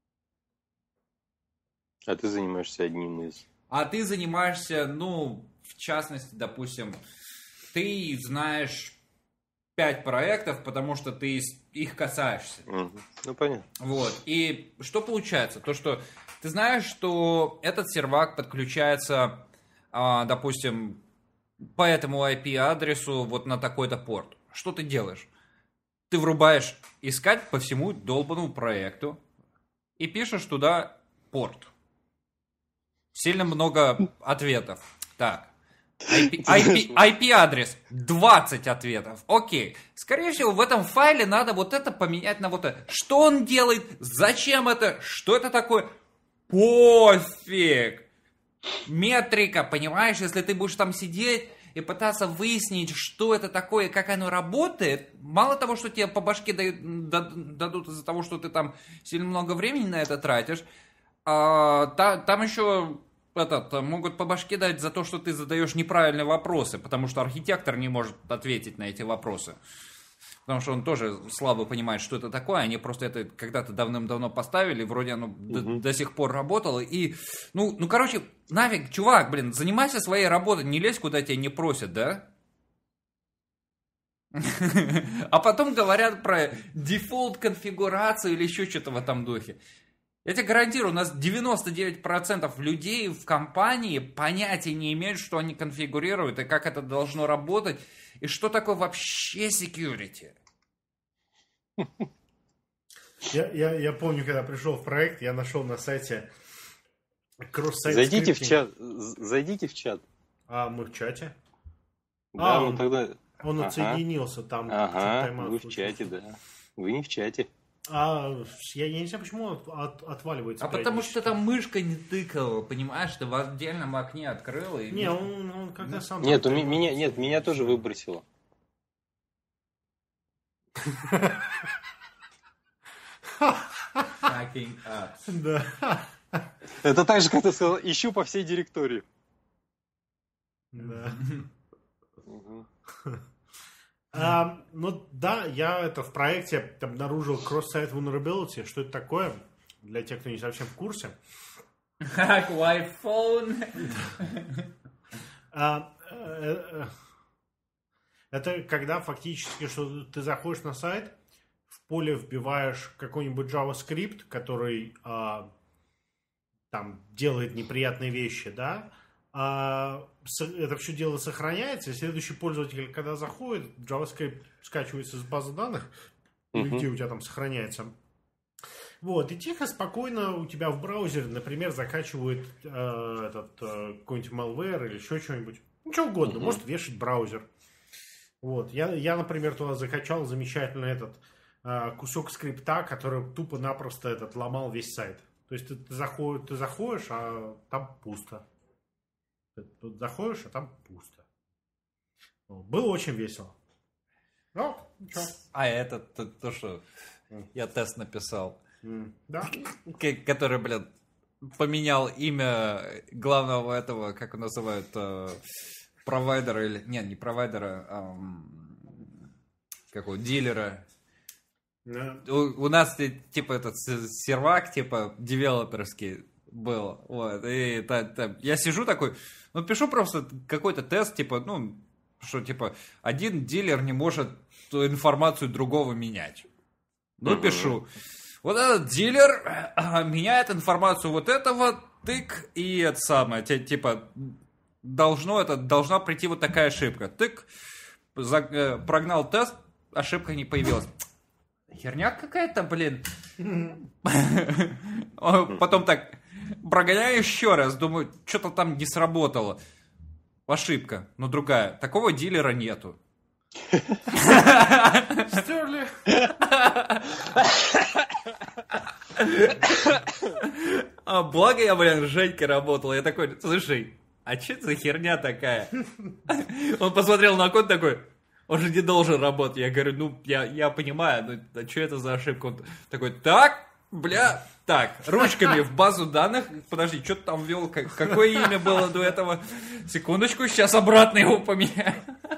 А ты занимаешься одним из... А ты занимаешься, в частности, допустим, ты знаешь 5 проектов, потому что ты их касаешься. Ну, понятно. Вот. И что получается? То, что ты знаешь, что этот сервак подключается, допустим, по этому IP-адресу вот на такой-то порт. Что ты делаешь? Ты врубаешь искать по всему долбанному проекту и пишешь туда порт. Сильно много ответов. Так. IP-адрес 20 ответов. Окей. Скорее всего, в этом файле надо вот это поменять на вот это. Что он делает? Зачем это? Что это такое? Пофиг. Метрика, понимаешь? Если ты будешь там сидеть и пытаться выяснить, что это такое, как оно работает, мало того, что тебе по башке дадут из-за того, что ты там сильно много времени на это тратишь, там еще могут по башке дать за то, что ты задаешь неправильные вопросы, потому что архитектор не может ответить на эти вопросы. Потому что он тоже слабо понимает, что это такое. Они просто это когда-то давным-давно поставили, вроде оно до сих пор работало. И, короче, нафиг, чувак, занимайся своей работой, не лезь, куда тебя не просят, да? А потом говорят про дефолт-конфигурацию или еще что-то в этом духе. Я тебе гарантирую, у нас 99% людей в компании понятия не имеют, что они конфигурируют и как это должно работать, и что такое вообще security. Я помню, когда пришел в проект, я нашел на сайте кросс-сайт Зайдите в чат. Мы в чате? Да, тогда... Он отсоединился там. Вы в чате, да. Вы не в чате. Я не знаю, почему отваливается. Потому что там мышка не тыкала, понимаешь, ты в отдельном окне открыл. И... Не, он когда сам... Нет, меня тоже выбросило. Fucking apps. Да. Это так же, как ты сказал, ищу по всей директории. Да. Я в проекте обнаружил cross-site vulnerability. Что это такое? Для тех, кто не совсем в курсе. Как в iPhone. Это когда фактически, что ты заходишь на сайт, в поле вбиваешь какой-нибудь JavaScript, который там делает неприятные вещи, да, это все дело сохраняется, и следующий пользователь, когда заходит, JavaScript скачивается из базы данных, где у тебя там сохраняется. Вот, и тихо, спокойно у тебя в браузере, например, закачивает какой-нибудь malware или еще что-нибудь. Ничего угодно, может вешать браузер. Вот, я, например, туда закачал замечательный кусок скрипта, который тупо-напросто ломал весь сайт. То есть ты заходишь, а там пусто. Ты тут заходишь, а там пусто. Было очень весело. Ну, ничего. А это то, что я тест написал. Да? Который, блин, поменял имя главного этого, как его называют, провайдера или... Нет, не провайдера, дилера. Yeah. У нас, типа, этот сервак, типа, девелоперский был. Вот. И я сижу такой, пишу просто какой-то тест, типа, что, типа, один дилер не может информацию другого менять. Пишу. Вот этот дилер меняет информацию вот этого, тык, и это самое, типа, должна прийти вот такая ошибка. Тык, прогнал тест, ошибка не появилась. Херня какая-то, блин. Потом так, прогоняю еще раз, думаю, что-то там не сработало. Ошибка, но другая. Такого дилера нету. Стерли. Благо я, блин, с Женькой работал. Я такой, слушай, а что это за херня такая? Он посмотрел на код такой, он же не должен работать. Я говорю, я понимаю, а что это за ошибка? Он такой, так, ручками в базу данных. Подожди, что ты там ввел? Какое имя было до этого? Секундочку, сейчас обратно его поменяю.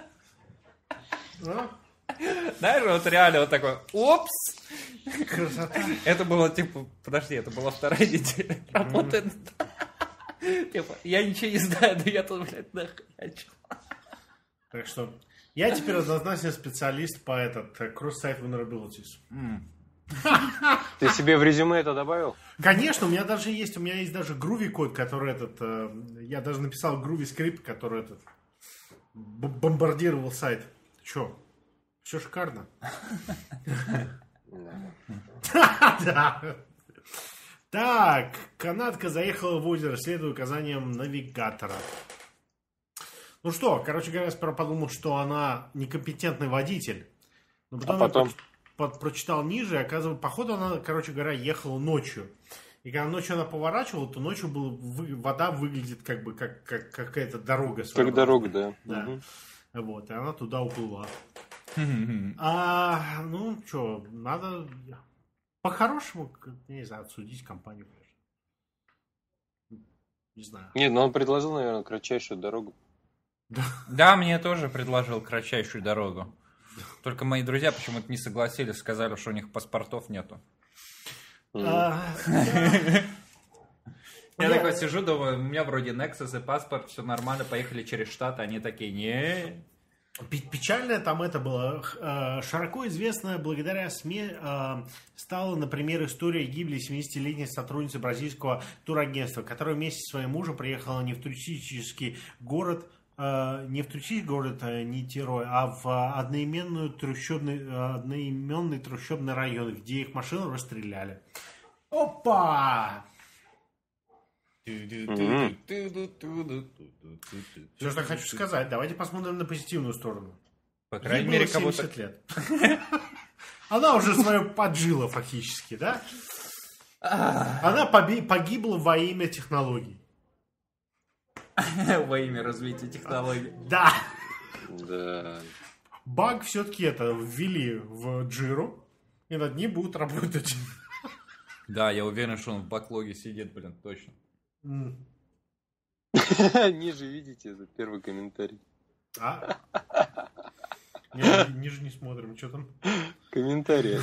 Знаешь, вот реально вот такой, опс. Красота. Это было, типа, подожди, это была вторая неделя работы. Типа, я ничего не знаю, но я тут, блядь, нахуячил. Так что, я теперь однозначно специалист по cross-site vulnerabilities. Ты себе в резюме это добавил? Конечно, у меня есть даже Groovy код, который я даже написал Groovy скрипт, который бомбардировал сайт. Че? Все шикарно. Да. Так, канадка заехала в озеро, следуя указаниям навигатора. Ну что, короче говоря, сперва подумал, что она некомпетентный водитель. Но потом я прочитал ниже, и оказывается, походу она, короче говоря, ехала ночью. И когда ночью она поворачивала, то ночью вода выглядит как какая-то дорога. Как дорога, да. Да. Вот, и она туда уплыла. Надо по-хорошему, не знаю, отсудить компанию, конечно. Не знаю. Нет, но он предложил, наверное, кратчайшую дорогу. Да, мне тоже предложил кратчайшую дорогу. Только мои друзья почему-то не согласились, сказали, что у них паспортов нету. Я такой сижу, думаю, у меня вроде Nexus и паспорт, все нормально, поехали через штат, они такие, не. Печальное там это было. Широко известно благодаря СМИ стала, например, история гибели 70-летней сотрудницы бразильского турагентства, которая вместе со своим мужем приехала не в туристический город Нитерой, а в одноименный трущобный район, где их машину расстреляли. Опа! Все, что я хочу сказать, давайте посмотрим на позитивную сторону. По крайней мере, кого-то... 70 лет. Она уже свое поджила фактически, да? Она погибла во имя технологий. Во имя развития технологий. Да. Да. Баг все-таки ввели в Jira, и над ним будут работать. Да, я уверен, что он в баклоге сидит, блин, точно. Ниже видите, это первый комментарий. Ниже не смотрим, что там? Комментарий.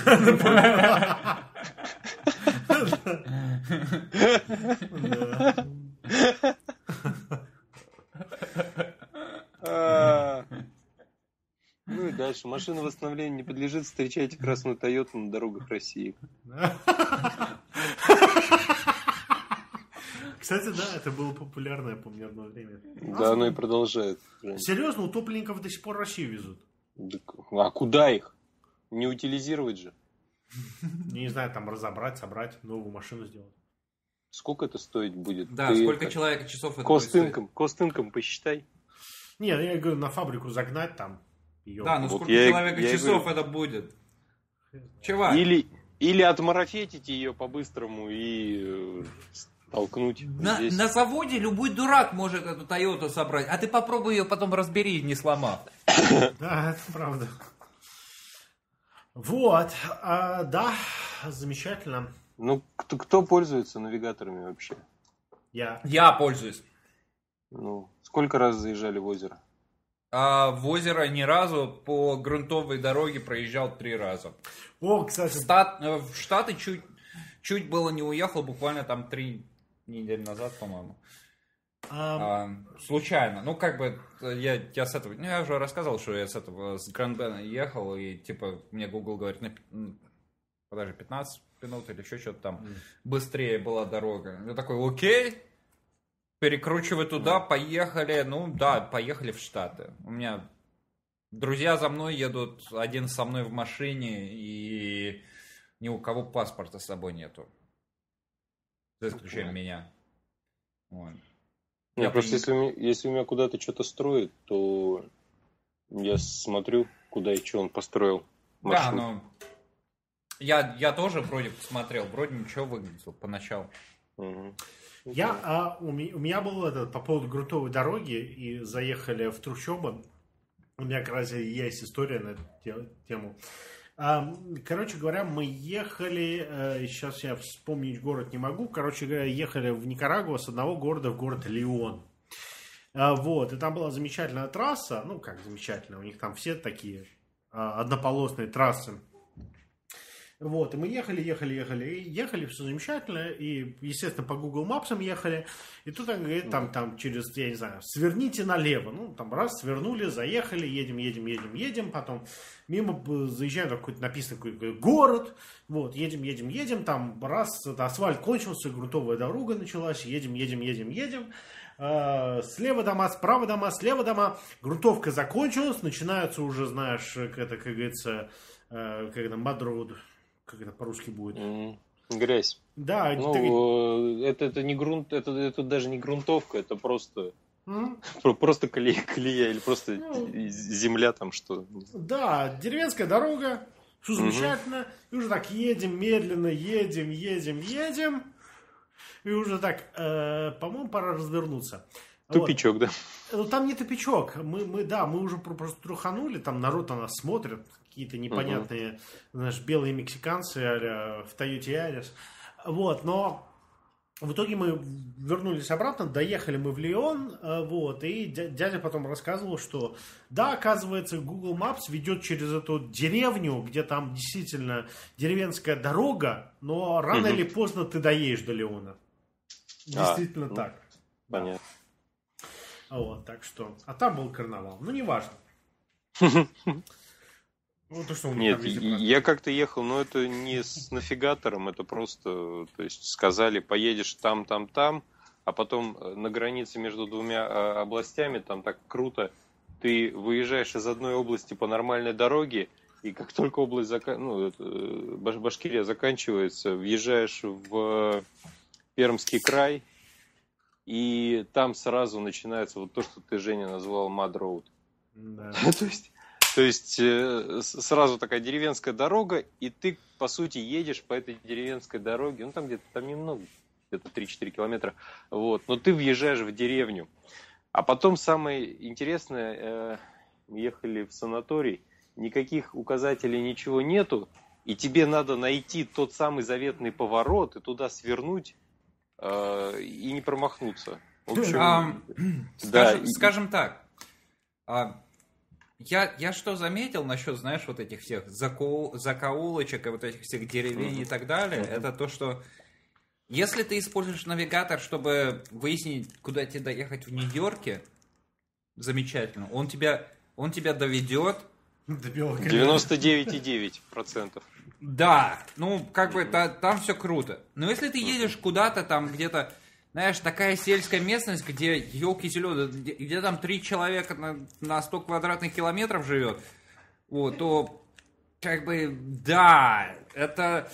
Ну и дальше. Машина восстановления не подлежит. Встречайте красную Тойоту на дорогах России. Кстати, да, это было популярно, я помню, одно время. Да, оно и продолжает. Серьезно, утопленников до сих пор в Россию везут? А куда их? Не утилизировать же. Не знаю, там разобрать, собрать, новую машину сделать. Сколько это стоить будет? Да, сколько человека часов это будет стоить? Кост-инком посчитай. Не, я говорю, на фабрику загнать там. Ее. Да, ну вот сколько человека часов это будет? Чувак. Или отмарафетить ее по-быстрому и толкнуть. На заводе любой дурак может эту Тойоту собрать, а ты попробуй ее потом разбери, не сломав. Да, это правда. Вот, да, замечательно. Ну, кто пользуется навигаторами вообще? Я пользуюсь. Ну, сколько раз заезжали в озеро? В озеро ни разу, по грунтовой дороге проезжал 3 раза. О, кстати. В Штаты чуть было не уехал, буквально там 3 недели назад, по-моему. Случайно. Ну, как бы, я с этого... Ну, я уже рассказывал, что я с Гранд-Бена ехал, и, типа, мне Google говорит, 15 минут или еще что-то там быстрее была дорога. Я такой, окей, перекручивай туда, поехали. Ну, да, поехали в Штаты. У меня друзья за мной едут, один со мной в машине, и ни у кого паспорта с собой нету. За исключением меня. Вот. Просто если у меня куда-то что-то строит, то я смотрю, куда и что он построил маршрут. Да, но я тоже вроде посмотрел, вроде ничего выглядел поначалу. Угу. У меня было по поводу грунтовой дороги, и заехали в трущобы. У меня как раз есть история на эту тему. Короче говоря, мы ехали, сейчас я вспомнить город не могу, короче говоря, ехали в Никарагуа с одного города в город Леон. Вот, и там была замечательная трасса, ну как замечательная, у них там все такие однополосные трассы. Вот, и мы ехали, все замечательно, и, естественно, по Google Maps ехали, и тут он говорит, там через, я не знаю, сверните налево, ну, там раз, свернули, заехали, едем, потом мимо заезжаем, там какой-то написано какой-то город, вот, едем, там раз, асфальт кончился, грунтовая дорога началась, едем, слева дома, справа дома, слева дома, грунтовка закончилась, начинается уже, знаешь, это, как говорится, когда мадроуд, как это по-русски будет? Грязь. Да. Ну, это не грунт, это даже не грунтовка, это просто просто колея или просто земля там что. Да, деревенская дорога, все замечательно, и уже так едем, медленно едем, и уже так, по-моему, пора развернуться. Тупичок, вот. Да? Ну, там не тупичок, мы уже просто труханули, там народ на нас смотрит, какие-то непонятные, знаешь, белые мексиканцы в Toyota Yaris. Вот, но в итоге мы вернулись обратно, доехали мы в Леон, вот, и дядя потом рассказывал, что, да, оказывается, Google Maps ведет через эту деревню, где там действительно деревенская дорога, но рано или поздно ты доедешь до Леона. Действительно так. Понятно. Да. Вот, так что, а там был карнавал, ну, неважно. Ну, то, что нет, я как-то ехал, но это не с навигатором, это просто, то есть сказали, поедешь там, а потом на границе между двумя областями, там так круто, ты выезжаешь из одной области по нормальной дороге, и как только область, Башкирия заканчивается, въезжаешь в Пермский край, и там сразу начинается вот то, что ты, Женя, назвал Mud Road. Да. То есть сразу такая деревенская дорога, и ты, по сути, едешь по этой деревенской дороге, ну там где-то там немного, где-то 3-4 километра, вот, но ты въезжаешь в деревню. А потом самое интересное, ехали в санаторий, никаких указателей, ничего нету, и тебе надо найти тот самый заветный поворот и туда свернуть и не промахнуться. В общем, скажем так, я что заметил насчет, знаешь, вот этих всех закоулочек и вот этих всех деревень и так далее, это то, что если ты используешь навигатор, чтобы выяснить, куда тебе доехать в Нью-Йорке, замечательно, он тебя доведет. 99,9%. Да, ну, как бы там все круто. Но если ты едешь куда-то там где-то знаешь, такая сельская местность, где елки-зеленые, где там 3 человека на 100 квадратных километров живет, вот, то, как бы, да, это,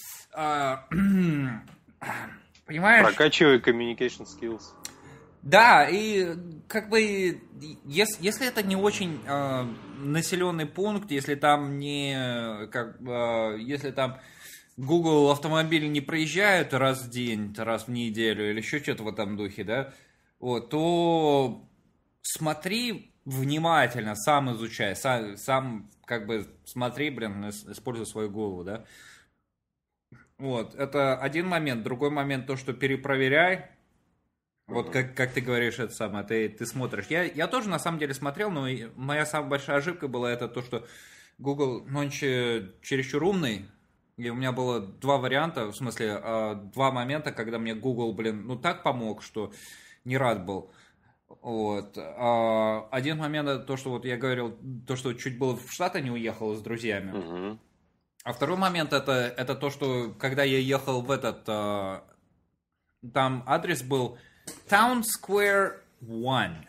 понимаешь? Прокачивай communication skills. Да, и как бы, если это не очень населенный пункт, если там не, если там Google автомобили не проезжают раз в день, раз в неделю или еще что-то в этом духе, да, вот, то смотри внимательно, сам изучай, сам как бы смотри, используй свою голову, да. Вот, это один момент. Другой момент, то, что перепроверяй. Вот как ты говоришь, это самое, ты смотришь. Я тоже на самом деле смотрел, но моя самая большая ошибка была это то, что Google нонче чересчур умный. И у меня было 2 варианта, в смысле, 2 момента, когда мне Google, так помог, что не рад был. Вот. Один момент это то, что вот я говорил, то, что чуть было в Штаты не уехал с друзьями. А второй момент это то, что когда я ехал в этот, там адрес был Town Square 1.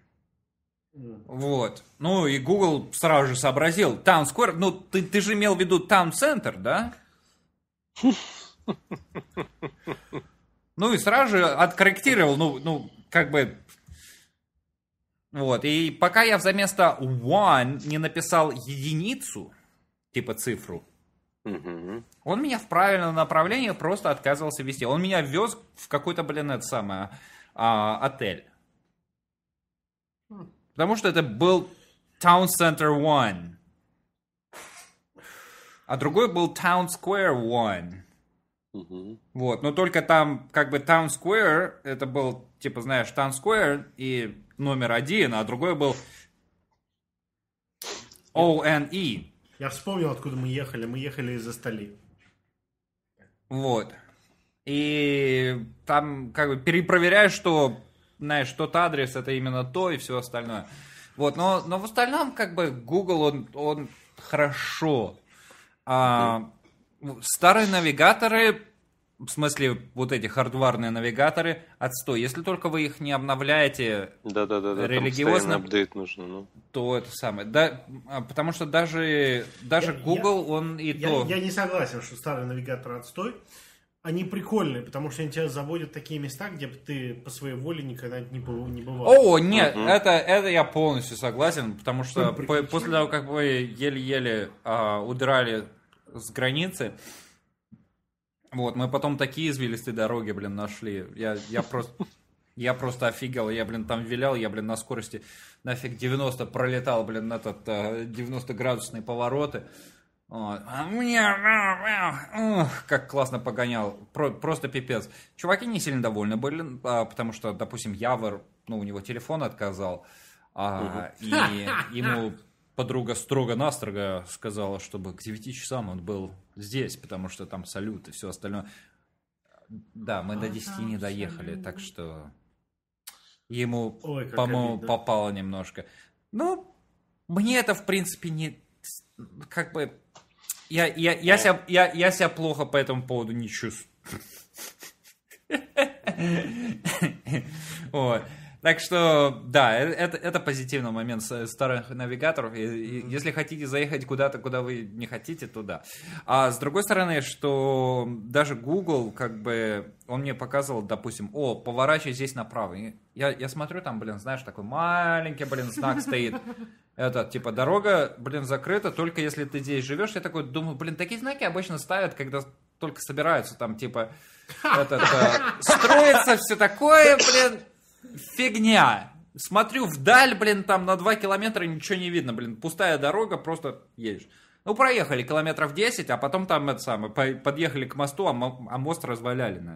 Вот. Ну и Google сразу же сообразил. Town Square, ну ты же имел в виду Town Center, да? Ну и сразу же откорректировал, как бы... Вот, и пока я вместо one не написал единицу, типа цифру, он меня в правильное направление просто отказывался вести. Он меня вез в какой-то, отель. Потому что это был Town Center 1. А другой был Town Square 1. Вот, но только там, как бы, Town Square, это был, типа, знаешь, Town Square и номер 1, а другой был O-N-E. Я вспомнил, откуда мы ехали. Мы ехали из Астали. Вот. И там, как бы, перепроверяешь, что, знаешь, тот адрес, это именно то и все остальное. Вот, но в остальном, как бы, Google, он хорошо. Старые навигаторы, в смысле, вот эти хардварные навигаторы, отстой. Если только вы их не обновляете религиозно, там апдейт нужно, то это самое. Да, потому что даже Google, он и то... Я не согласен, что старый навигатор отстой. Они прикольные, потому что они тебя заводят в такие места, где ты по своей воле никогда не бывал. О, нет, это я полностью согласен, потому что после того, как вы еле-еле удрали с границы, вот, мы потом такие извилистые дороги, нашли. Я просто офигел, я, там вилял, я, на скорости нафиг 90 пролетал, на этот 90-градусные повороты. Вот. А мне, как классно погонял, просто пипец. Чуваки не сильно довольны были, потому что, допустим, Явор, у него телефон отказал, и ему подруга строго-настрого сказала, чтобы к 9 часам он был здесь, потому что там салют и все остальное. Да, мы до 10 не доехали, так что ему, по-моему, попало немножко. Ну, мне это, в принципе, не... Как бы... Я себя плохо по этому поводу не чувствую. Вот. Так что, да, это позитивный момент старых навигаторов. И если хотите заехать куда-то, куда вы не хотите, то да. А с другой стороны, что даже Google, как бы, он мне показывал, допустим, поворачивай здесь направо. И я смотрю, там, знаешь, такой маленький, знак стоит. Это, типа, дорога, закрыта, только если ты здесь живешь. Я такой думаю, такие знаки обычно ставят, когда только собираются, там, типа, строится все такое, фигня. Смотрю вдаль, там на 2 километра ничего не видно, пустая дорога, просто едешь. Ну, проехали километров 10, а потом там подъехали к мосту, а мост разваляли.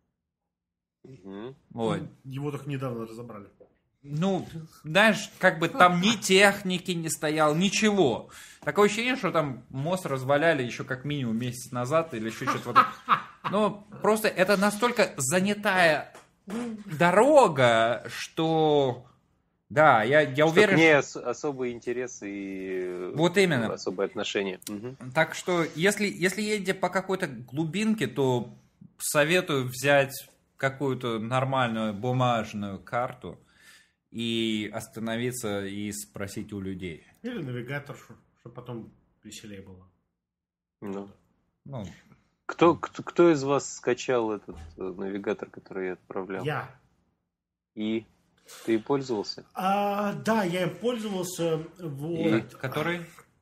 Вот. Его только недавно разобрали. Ну, знаешь, как бы там ни техники не стоял, ничего. Такое ощущение, что там мост разваляли еще как минимум месяц назад или еще что-то. Ну, просто это настолько занятая дорога, что... Да, я уверен... К ней особый интерес и вот именно. Особое отношение. Так что, если едете по какой-то глубинке, то советую взять какую-то нормальную бумажную карту и остановиться и спросить у людей. Или навигатор, чтобы потом веселее было. Ну, Кто из вас скачал этот навигатор, который я отправлял? Я. И ты пользовался? Да, я им пользовался. Вот. который?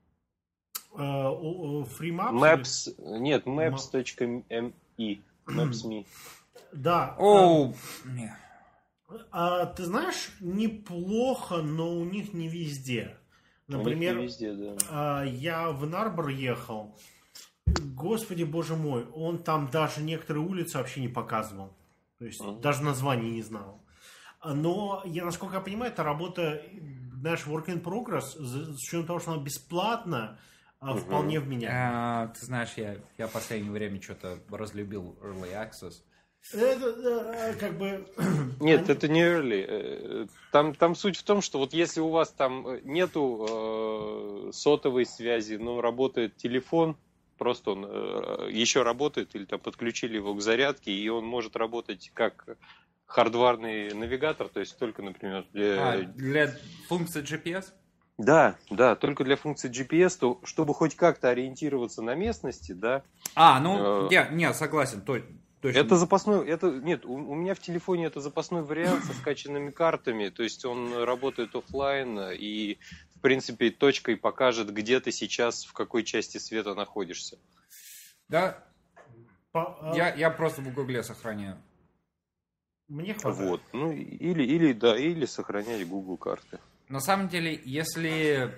Free Maps? Maps. Нет, maps.me. Maps.me. Да. Нет. Ты знаешь, неплохо, но у них не везде. Например, не везде, да. Я в Нарбор ехал. Господи, боже мой, он там даже некоторые улицы вообще не показывал. То есть даже названий не знал. Но, насколько я понимаю, это работа, знаешь, work in progress, с учетом того, что она бесплатна, вполне вменяемая. Ты знаешь, я в последнее время что-то разлюбил Early Access. Это как бы... Нет, это не early. Там суть в том, что вот если у вас там нету сотовой связи, но работает телефон, просто он еще работает, или там подключили его к зарядке, и он может работать как хардварный навигатор, то есть только, например, для функции GPS? Да, только для функции GPS, то чтобы хоть как-то ориентироваться на местности, да. Я согласен, точно. Это запасной, нет, у меня в телефоне это запасной вариант со скачанными картами, то есть он работает офлайн и, в принципе, точкой покажет, где ты сейчас, в какой части света находишься. Да, я просто в Гугле сохраняю. Мне хватает. Вот, или сохранять Google карты. На самом деле, если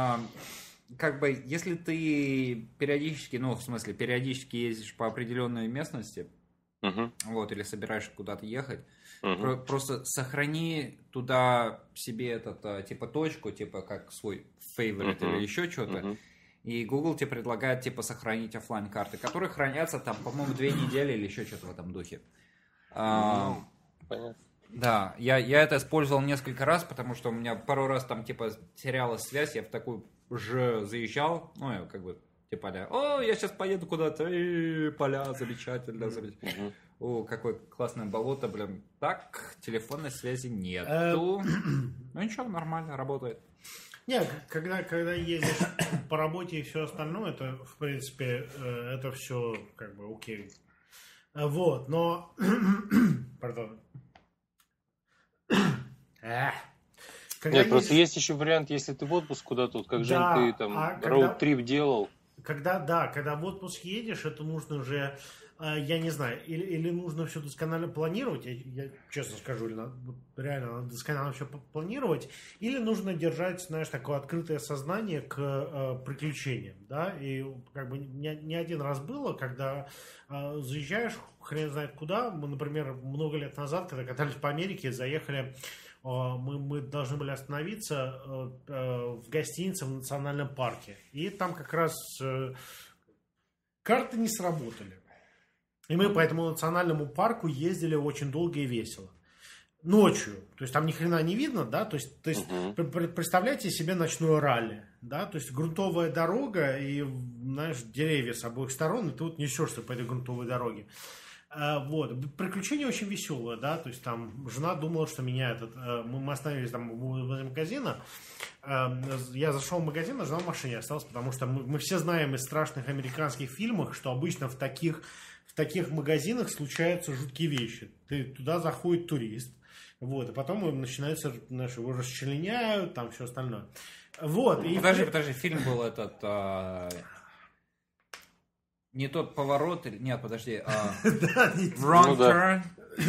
если ты периодически ездишь по определенной местности, вот, или собираешься куда-то ехать, просто сохрани туда себе типа точку, типа как свой favorite или еще что-то, и Google тебе предлагает типа сохранить офлайн карты, которые хранятся там, по-моему, 2 недели или еще что-то в этом духе. Понятно. Да, я это использовал несколько раз, потому что у меня пару раз там типа терялась связь, я в такую же заезжал, я как бы типа, я сейчас поеду куда-то, поля, замечательно. О, какое классное болото, блин. Так, телефонной связи нету. Ну ничего, нормально, работает. Нет, когда ездишь по работе и все остальное, это, в принципе, это все как бы окей. Вот, но... Пардон. Просто есть еще вариант, если ты в отпуск куда-то, как же ты там роуд-трип делал. Когда в отпуск едешь, это нужно же, я не знаю, или нужно все досконально планировать, я честно скажу, или реально надо досконально все планировать, или нужно держать, знаешь, такое открытое сознание к приключениям, да, и как бы не один раз было, когда заезжаешь, хрен знает куда, мы, например, много лет назад, когда катались по Америке, заехали, мы должны были остановиться в гостинице в национальном парке. И там как раз карты не сработали. И мы по этому национальному парку ездили очень долго и весело. Ночью. То есть там ни хрена не видно, да? То есть представляете себе ночное ралли. Да? То есть грунтовая дорога и, знаешь, деревья с обоих сторон, и ты вот несешься по этой грунтовой дороге. Вот. Приключение очень веселое, да, то есть там жена думала, что меня мы остановились там возле магазина, я зашел в магазин, а жена в машине осталась, потому что мы все знаем из страшных американских фильмов, что обычно в таких магазинах случаются жуткие вещи. Туда заходит турист, вот, и потом начинается, знаешь, его расчленяют, там все остальное. Вот. Подожди, фильм был не тот поворот, нет, подожди. Wrong Turn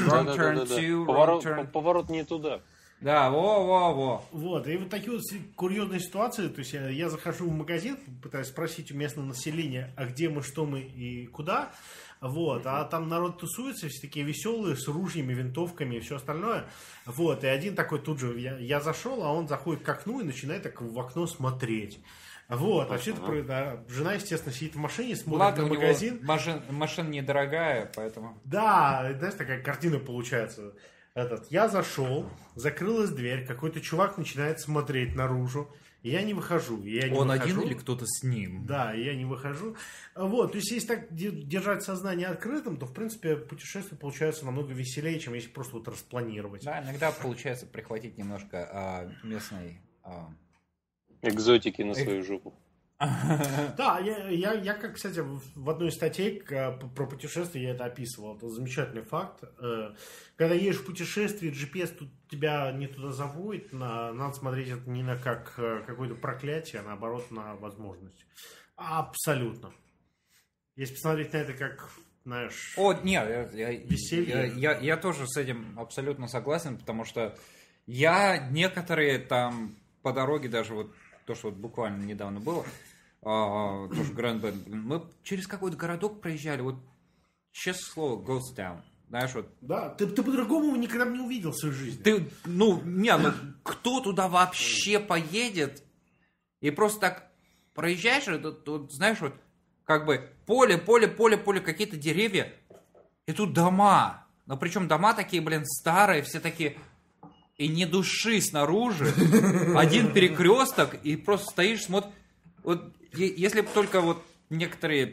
2. Поворот не туда. Да, во. Вот, и вот такие вот курьезные ситуации, то есть я захожу в магазин, пытаюсь спросить у местного населения, а где мы, что мы и куда, вот, а там народ тусуется, все такие веселые, с ружьями, винтовками и все остальное, вот, и один такой тут же, я зашел, а он заходит к окну и начинает так в окно смотреть. Вот, а все это жена, естественно, сидит в машине, смотрит на магазин. Машина недорогая, поэтому... Да, знаешь, такая картина получается. Я зашел, закрылась дверь, какой-то чувак начинает смотреть наружу. Я не выхожу. Он один или кто-то с ним? Да, я не выхожу. Вот, то есть, если так держать сознание открытым, то, в принципе, путешествие получается намного веселее, чем если просто вот распланировать. Да, иногда получается прихватить немножко местной... Экзотики на свою жопу. Да, я, как, кстати, в одной из статей про путешествие я это описывал. Это замечательный факт. Когда едешь в путешествие, GPS тут тебя не туда заводит, надо смотреть это не на как какое-то проклятие, а наоборот на возможность. Абсолютно. Если посмотреть на это как, знаешь... Нет, веселье. Я тоже с этим абсолютно согласен, потому что я некоторые там по дороге, даже вот то, что вот буквально недавно было, тоже Grand Bend, мы через какой-то городок проезжали, вот, честное слово, Ghost Town, знаешь, вот. Да, ты по-другому никогда не увидел в своей жизни. Кто туда вообще поедет, и просто так проезжаешь, вот, знаешь, вот, как бы поле, какие-то деревья, и тут дома, но причем дома такие, старые, все такие... И ни души снаружи, один перекресток, и просто стоишь, смотришь. Вот если бы только вот некоторые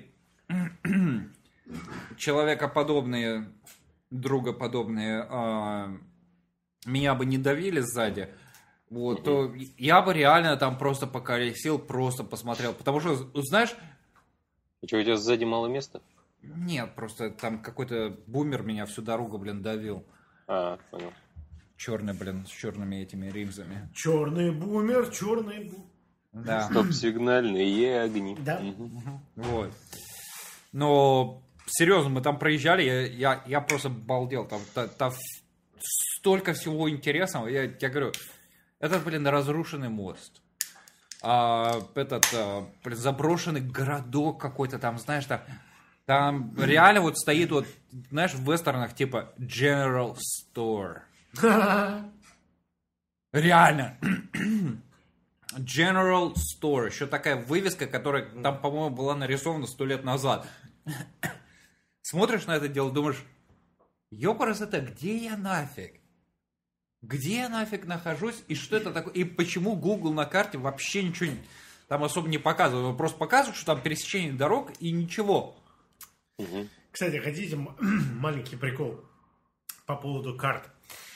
человекоподобные, другоподобные меня бы не давили сзади, вот, то я бы реально там просто поколесил, просто посмотрел. Потому что, знаешь... И что, у тебя сзади мало места? Нет, просто там какой-то бумер меня всю дорогу, давил. Понял. Черный, с черными этими римзами. Черный бумер. Да. Стоп-сигнальные огни. Да. Вот. Но серьезно, мы там проезжали, я просто балдел. Там столько всего интересного. Я говорю, этот, разрушенный мост. Заброшенный городок какой-то там, знаешь, там реально вот стоит вот, знаешь, в вестернах типа General Store. Реально. General Store. Еще такая вывеска, которая там, по-моему, была нарисована 100 лет назад. Смотришь на это дело, думаешь, ёпарас это, где я нафиг? Где я нафиг нахожусь? И что это такое? И почему Google на карте вообще ничего там особо не показывает? Он просто показывает, что там пересечение дорог и ничего. Кстати, хотите маленький прикол по поводу карт?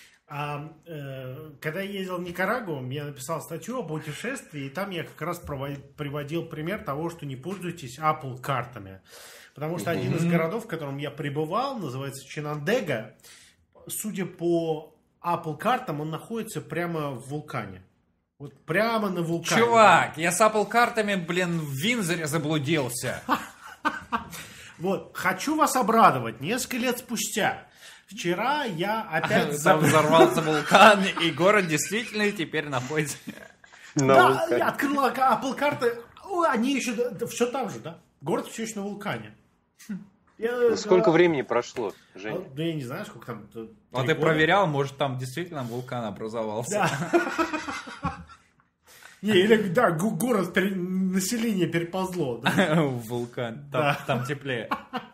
Когда я ездил в Никарагуа, я написал статью о путешествии, и там я как раз приводил пример того, что не пользуйтесь Apple картами. Потому что один из городов, в котором я пребывал, называется Чинандега. Судя по Apple картам, он находится прямо в вулкане. Вот прямо на вулкане. Чувак, я с Apple картами, в Виндзоре заблудился. Вот, хочу вас обрадовать. Несколько лет спустя. Вчера я опять... Там взорвался вулкан, и город действительно теперь находится... Да, я открыл Apple карты, они еще все там же, да? Город все еще на вулкане. Сколько времени прошло, Женя? Да я не знаю, сколько там... А ты проверял, может там действительно вулкан образовался? Да. Не, или, да, город, население переползло. В вулкан, там теплее.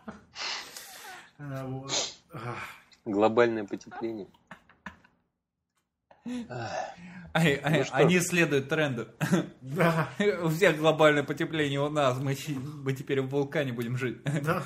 Глобальное потепление. Они следуют тренду. Да. У всех глобальное потепление, у нас. Мы теперь в вулкане будем жить. Да.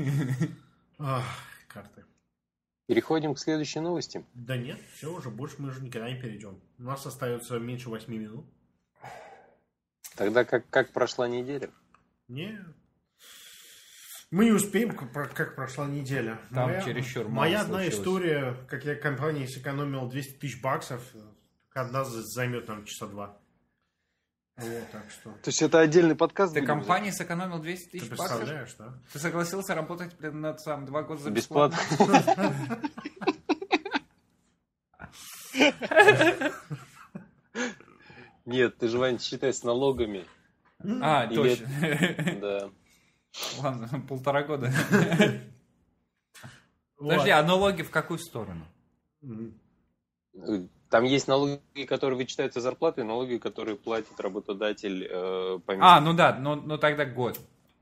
Карты. Переходим к следующей новости. Да нет, все уже, больше мы уже никогда не перейдем. У нас остается меньше 8 минут. Тогда как прошла неделя? Нет. Мы не успеем, как прошла неделя. Там чересчур мало Моя одна случилось. история, как я компании сэкономил 200 тысяч баксов, одна займет нам часа 2. Вот, так что... То есть это отдельный подкаст? Ты компании сэкономил 200 тысяч Ты баксов? представляешь, да? Ты согласился работать, 2 года за бесплатно? Нет, ты же, Вань, считай с налогами. Точно. Да. Ладно, 1,5 года. Подожди, а налоги в какую сторону? Там есть налоги, которые вычитаются зарплаты, и налоги, которые платит работодатель помимо. Ну да, но тогда год.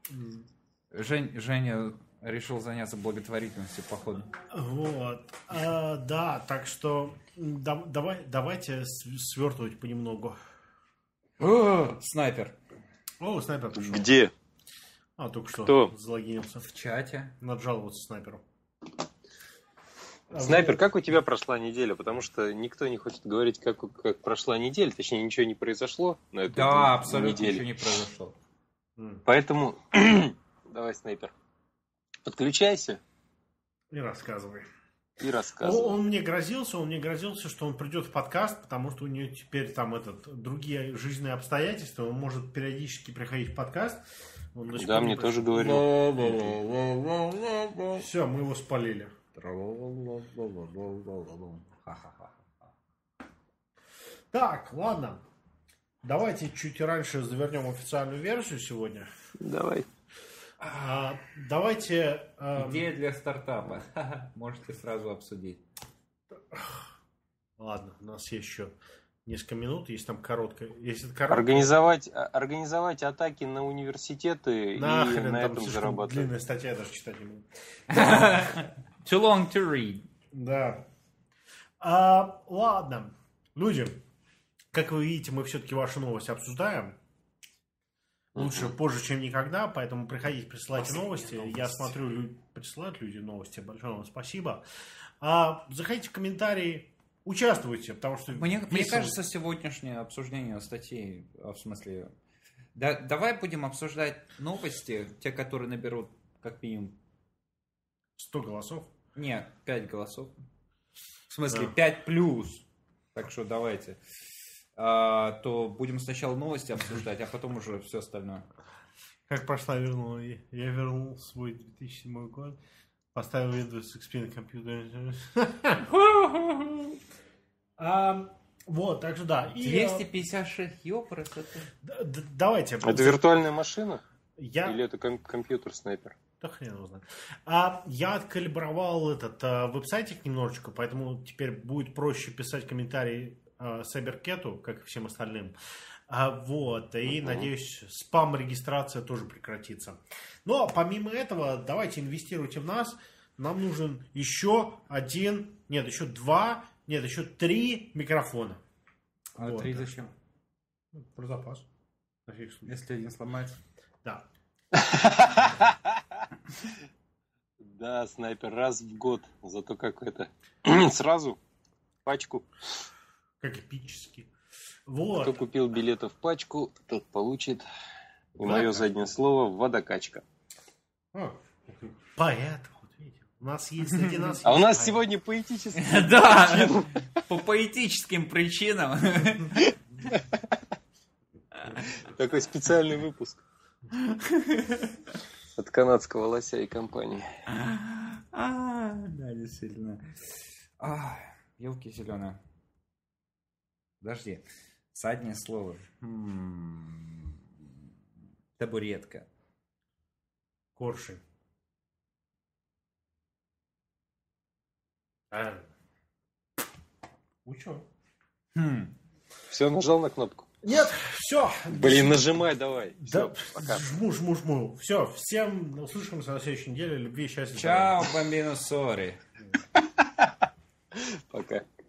Женя решил заняться благотворительностью, походу. Вот. Да, так что давайте свертывать понемногу. Снайпер. О, снайпер пришел. Где? Только что Кто? залогинился. В чате. Надо жаловаться снайперу. Снайпер, как у тебя прошла неделя? Потому что никто не хочет говорить, как прошла неделя. Точнее, ничего не произошло на этой неделе. Да, абсолютно ничего не произошло. Поэтому, давай, снайпер, подключайся. И рассказывай. И рассказывай. Он мне грозился, что он придет в подкаст, потому что у него теперь там другие жизненные обстоятельства. Он может периодически приходить в подкаст. Да, мне тоже говорил. Все, мы его спалили. Так, ладно. Давайте чуть раньше завернем официальную версию сегодня. Давай. Давайте... Идея для стартапа. Можете сразу обсудить. Ладно, у нас есть еще несколько минут, если там короткая. Организовать атаки на университеты Нахрен, и на там этом слишком зарабатывать. длинная статья, я даже читать не буду. Too long to read. Да. Ладно. Люди, как вы видите, мы все-таки ваши новости обсуждаем. Лучше позже, чем никогда, поэтому приходите, присылайте новости. Я смотрю, присылают люди новости. Большое вам спасибо. Заходите в комментарии, участвуйте, потому что... Мне кажется, сегодняшнее обсуждение статей, в смысле... давай будем обсуждать новости, те, которые наберут как минимум... 100 голосов? Нет, 5 голосов. В смысле, 5 плюс. Так что давайте. То будем сначала новости обсуждать, а потом уже все остальное. Как прошла вернула? Я вернул свой 2007 год, поставил Windows XP на компьютер. Вот, так что да. 256, ёпрст. Давайте. Это виртуальная машина? Или это компьютер снайпер? Да хрен его знает. Я откалибровал этот веб-сайтик немножечко, поэтому теперь будет проще писать комментарии Сайберкету, как и всем остальным. Вот, и надеюсь, спам-регистрация тоже прекратится. Но помимо этого, давайте инвестируйте в нас. Нам нужен еще три микрофона. А вот, 3 зачем? Про запас. На всякий случай. Если один сломается. Да. Да, снайпер, раз в год. Зато как это... Сразу пачку. Как эпически. Вот. Кто купил билеты в пачку, тот получит, и мое заднее слово, водокачка. Поэт, вот видите. У нас есть среди нас... А у нас сегодня поэтический. Да, по поэтическим причинам. Такой специальный выпуск. От канадского лося и компании. Да, действительно. Елки зеленые. Подожди. Заднее слово. Табуретка. Коршень. Учу. Все, нажал на кнопку? Нет, все. Блин, нажимай давай. Да, Всё, пока. Жму. Все, всем услышимся на следующей неделе. Любви, счастья. Чао, бамбино, сори. Пока.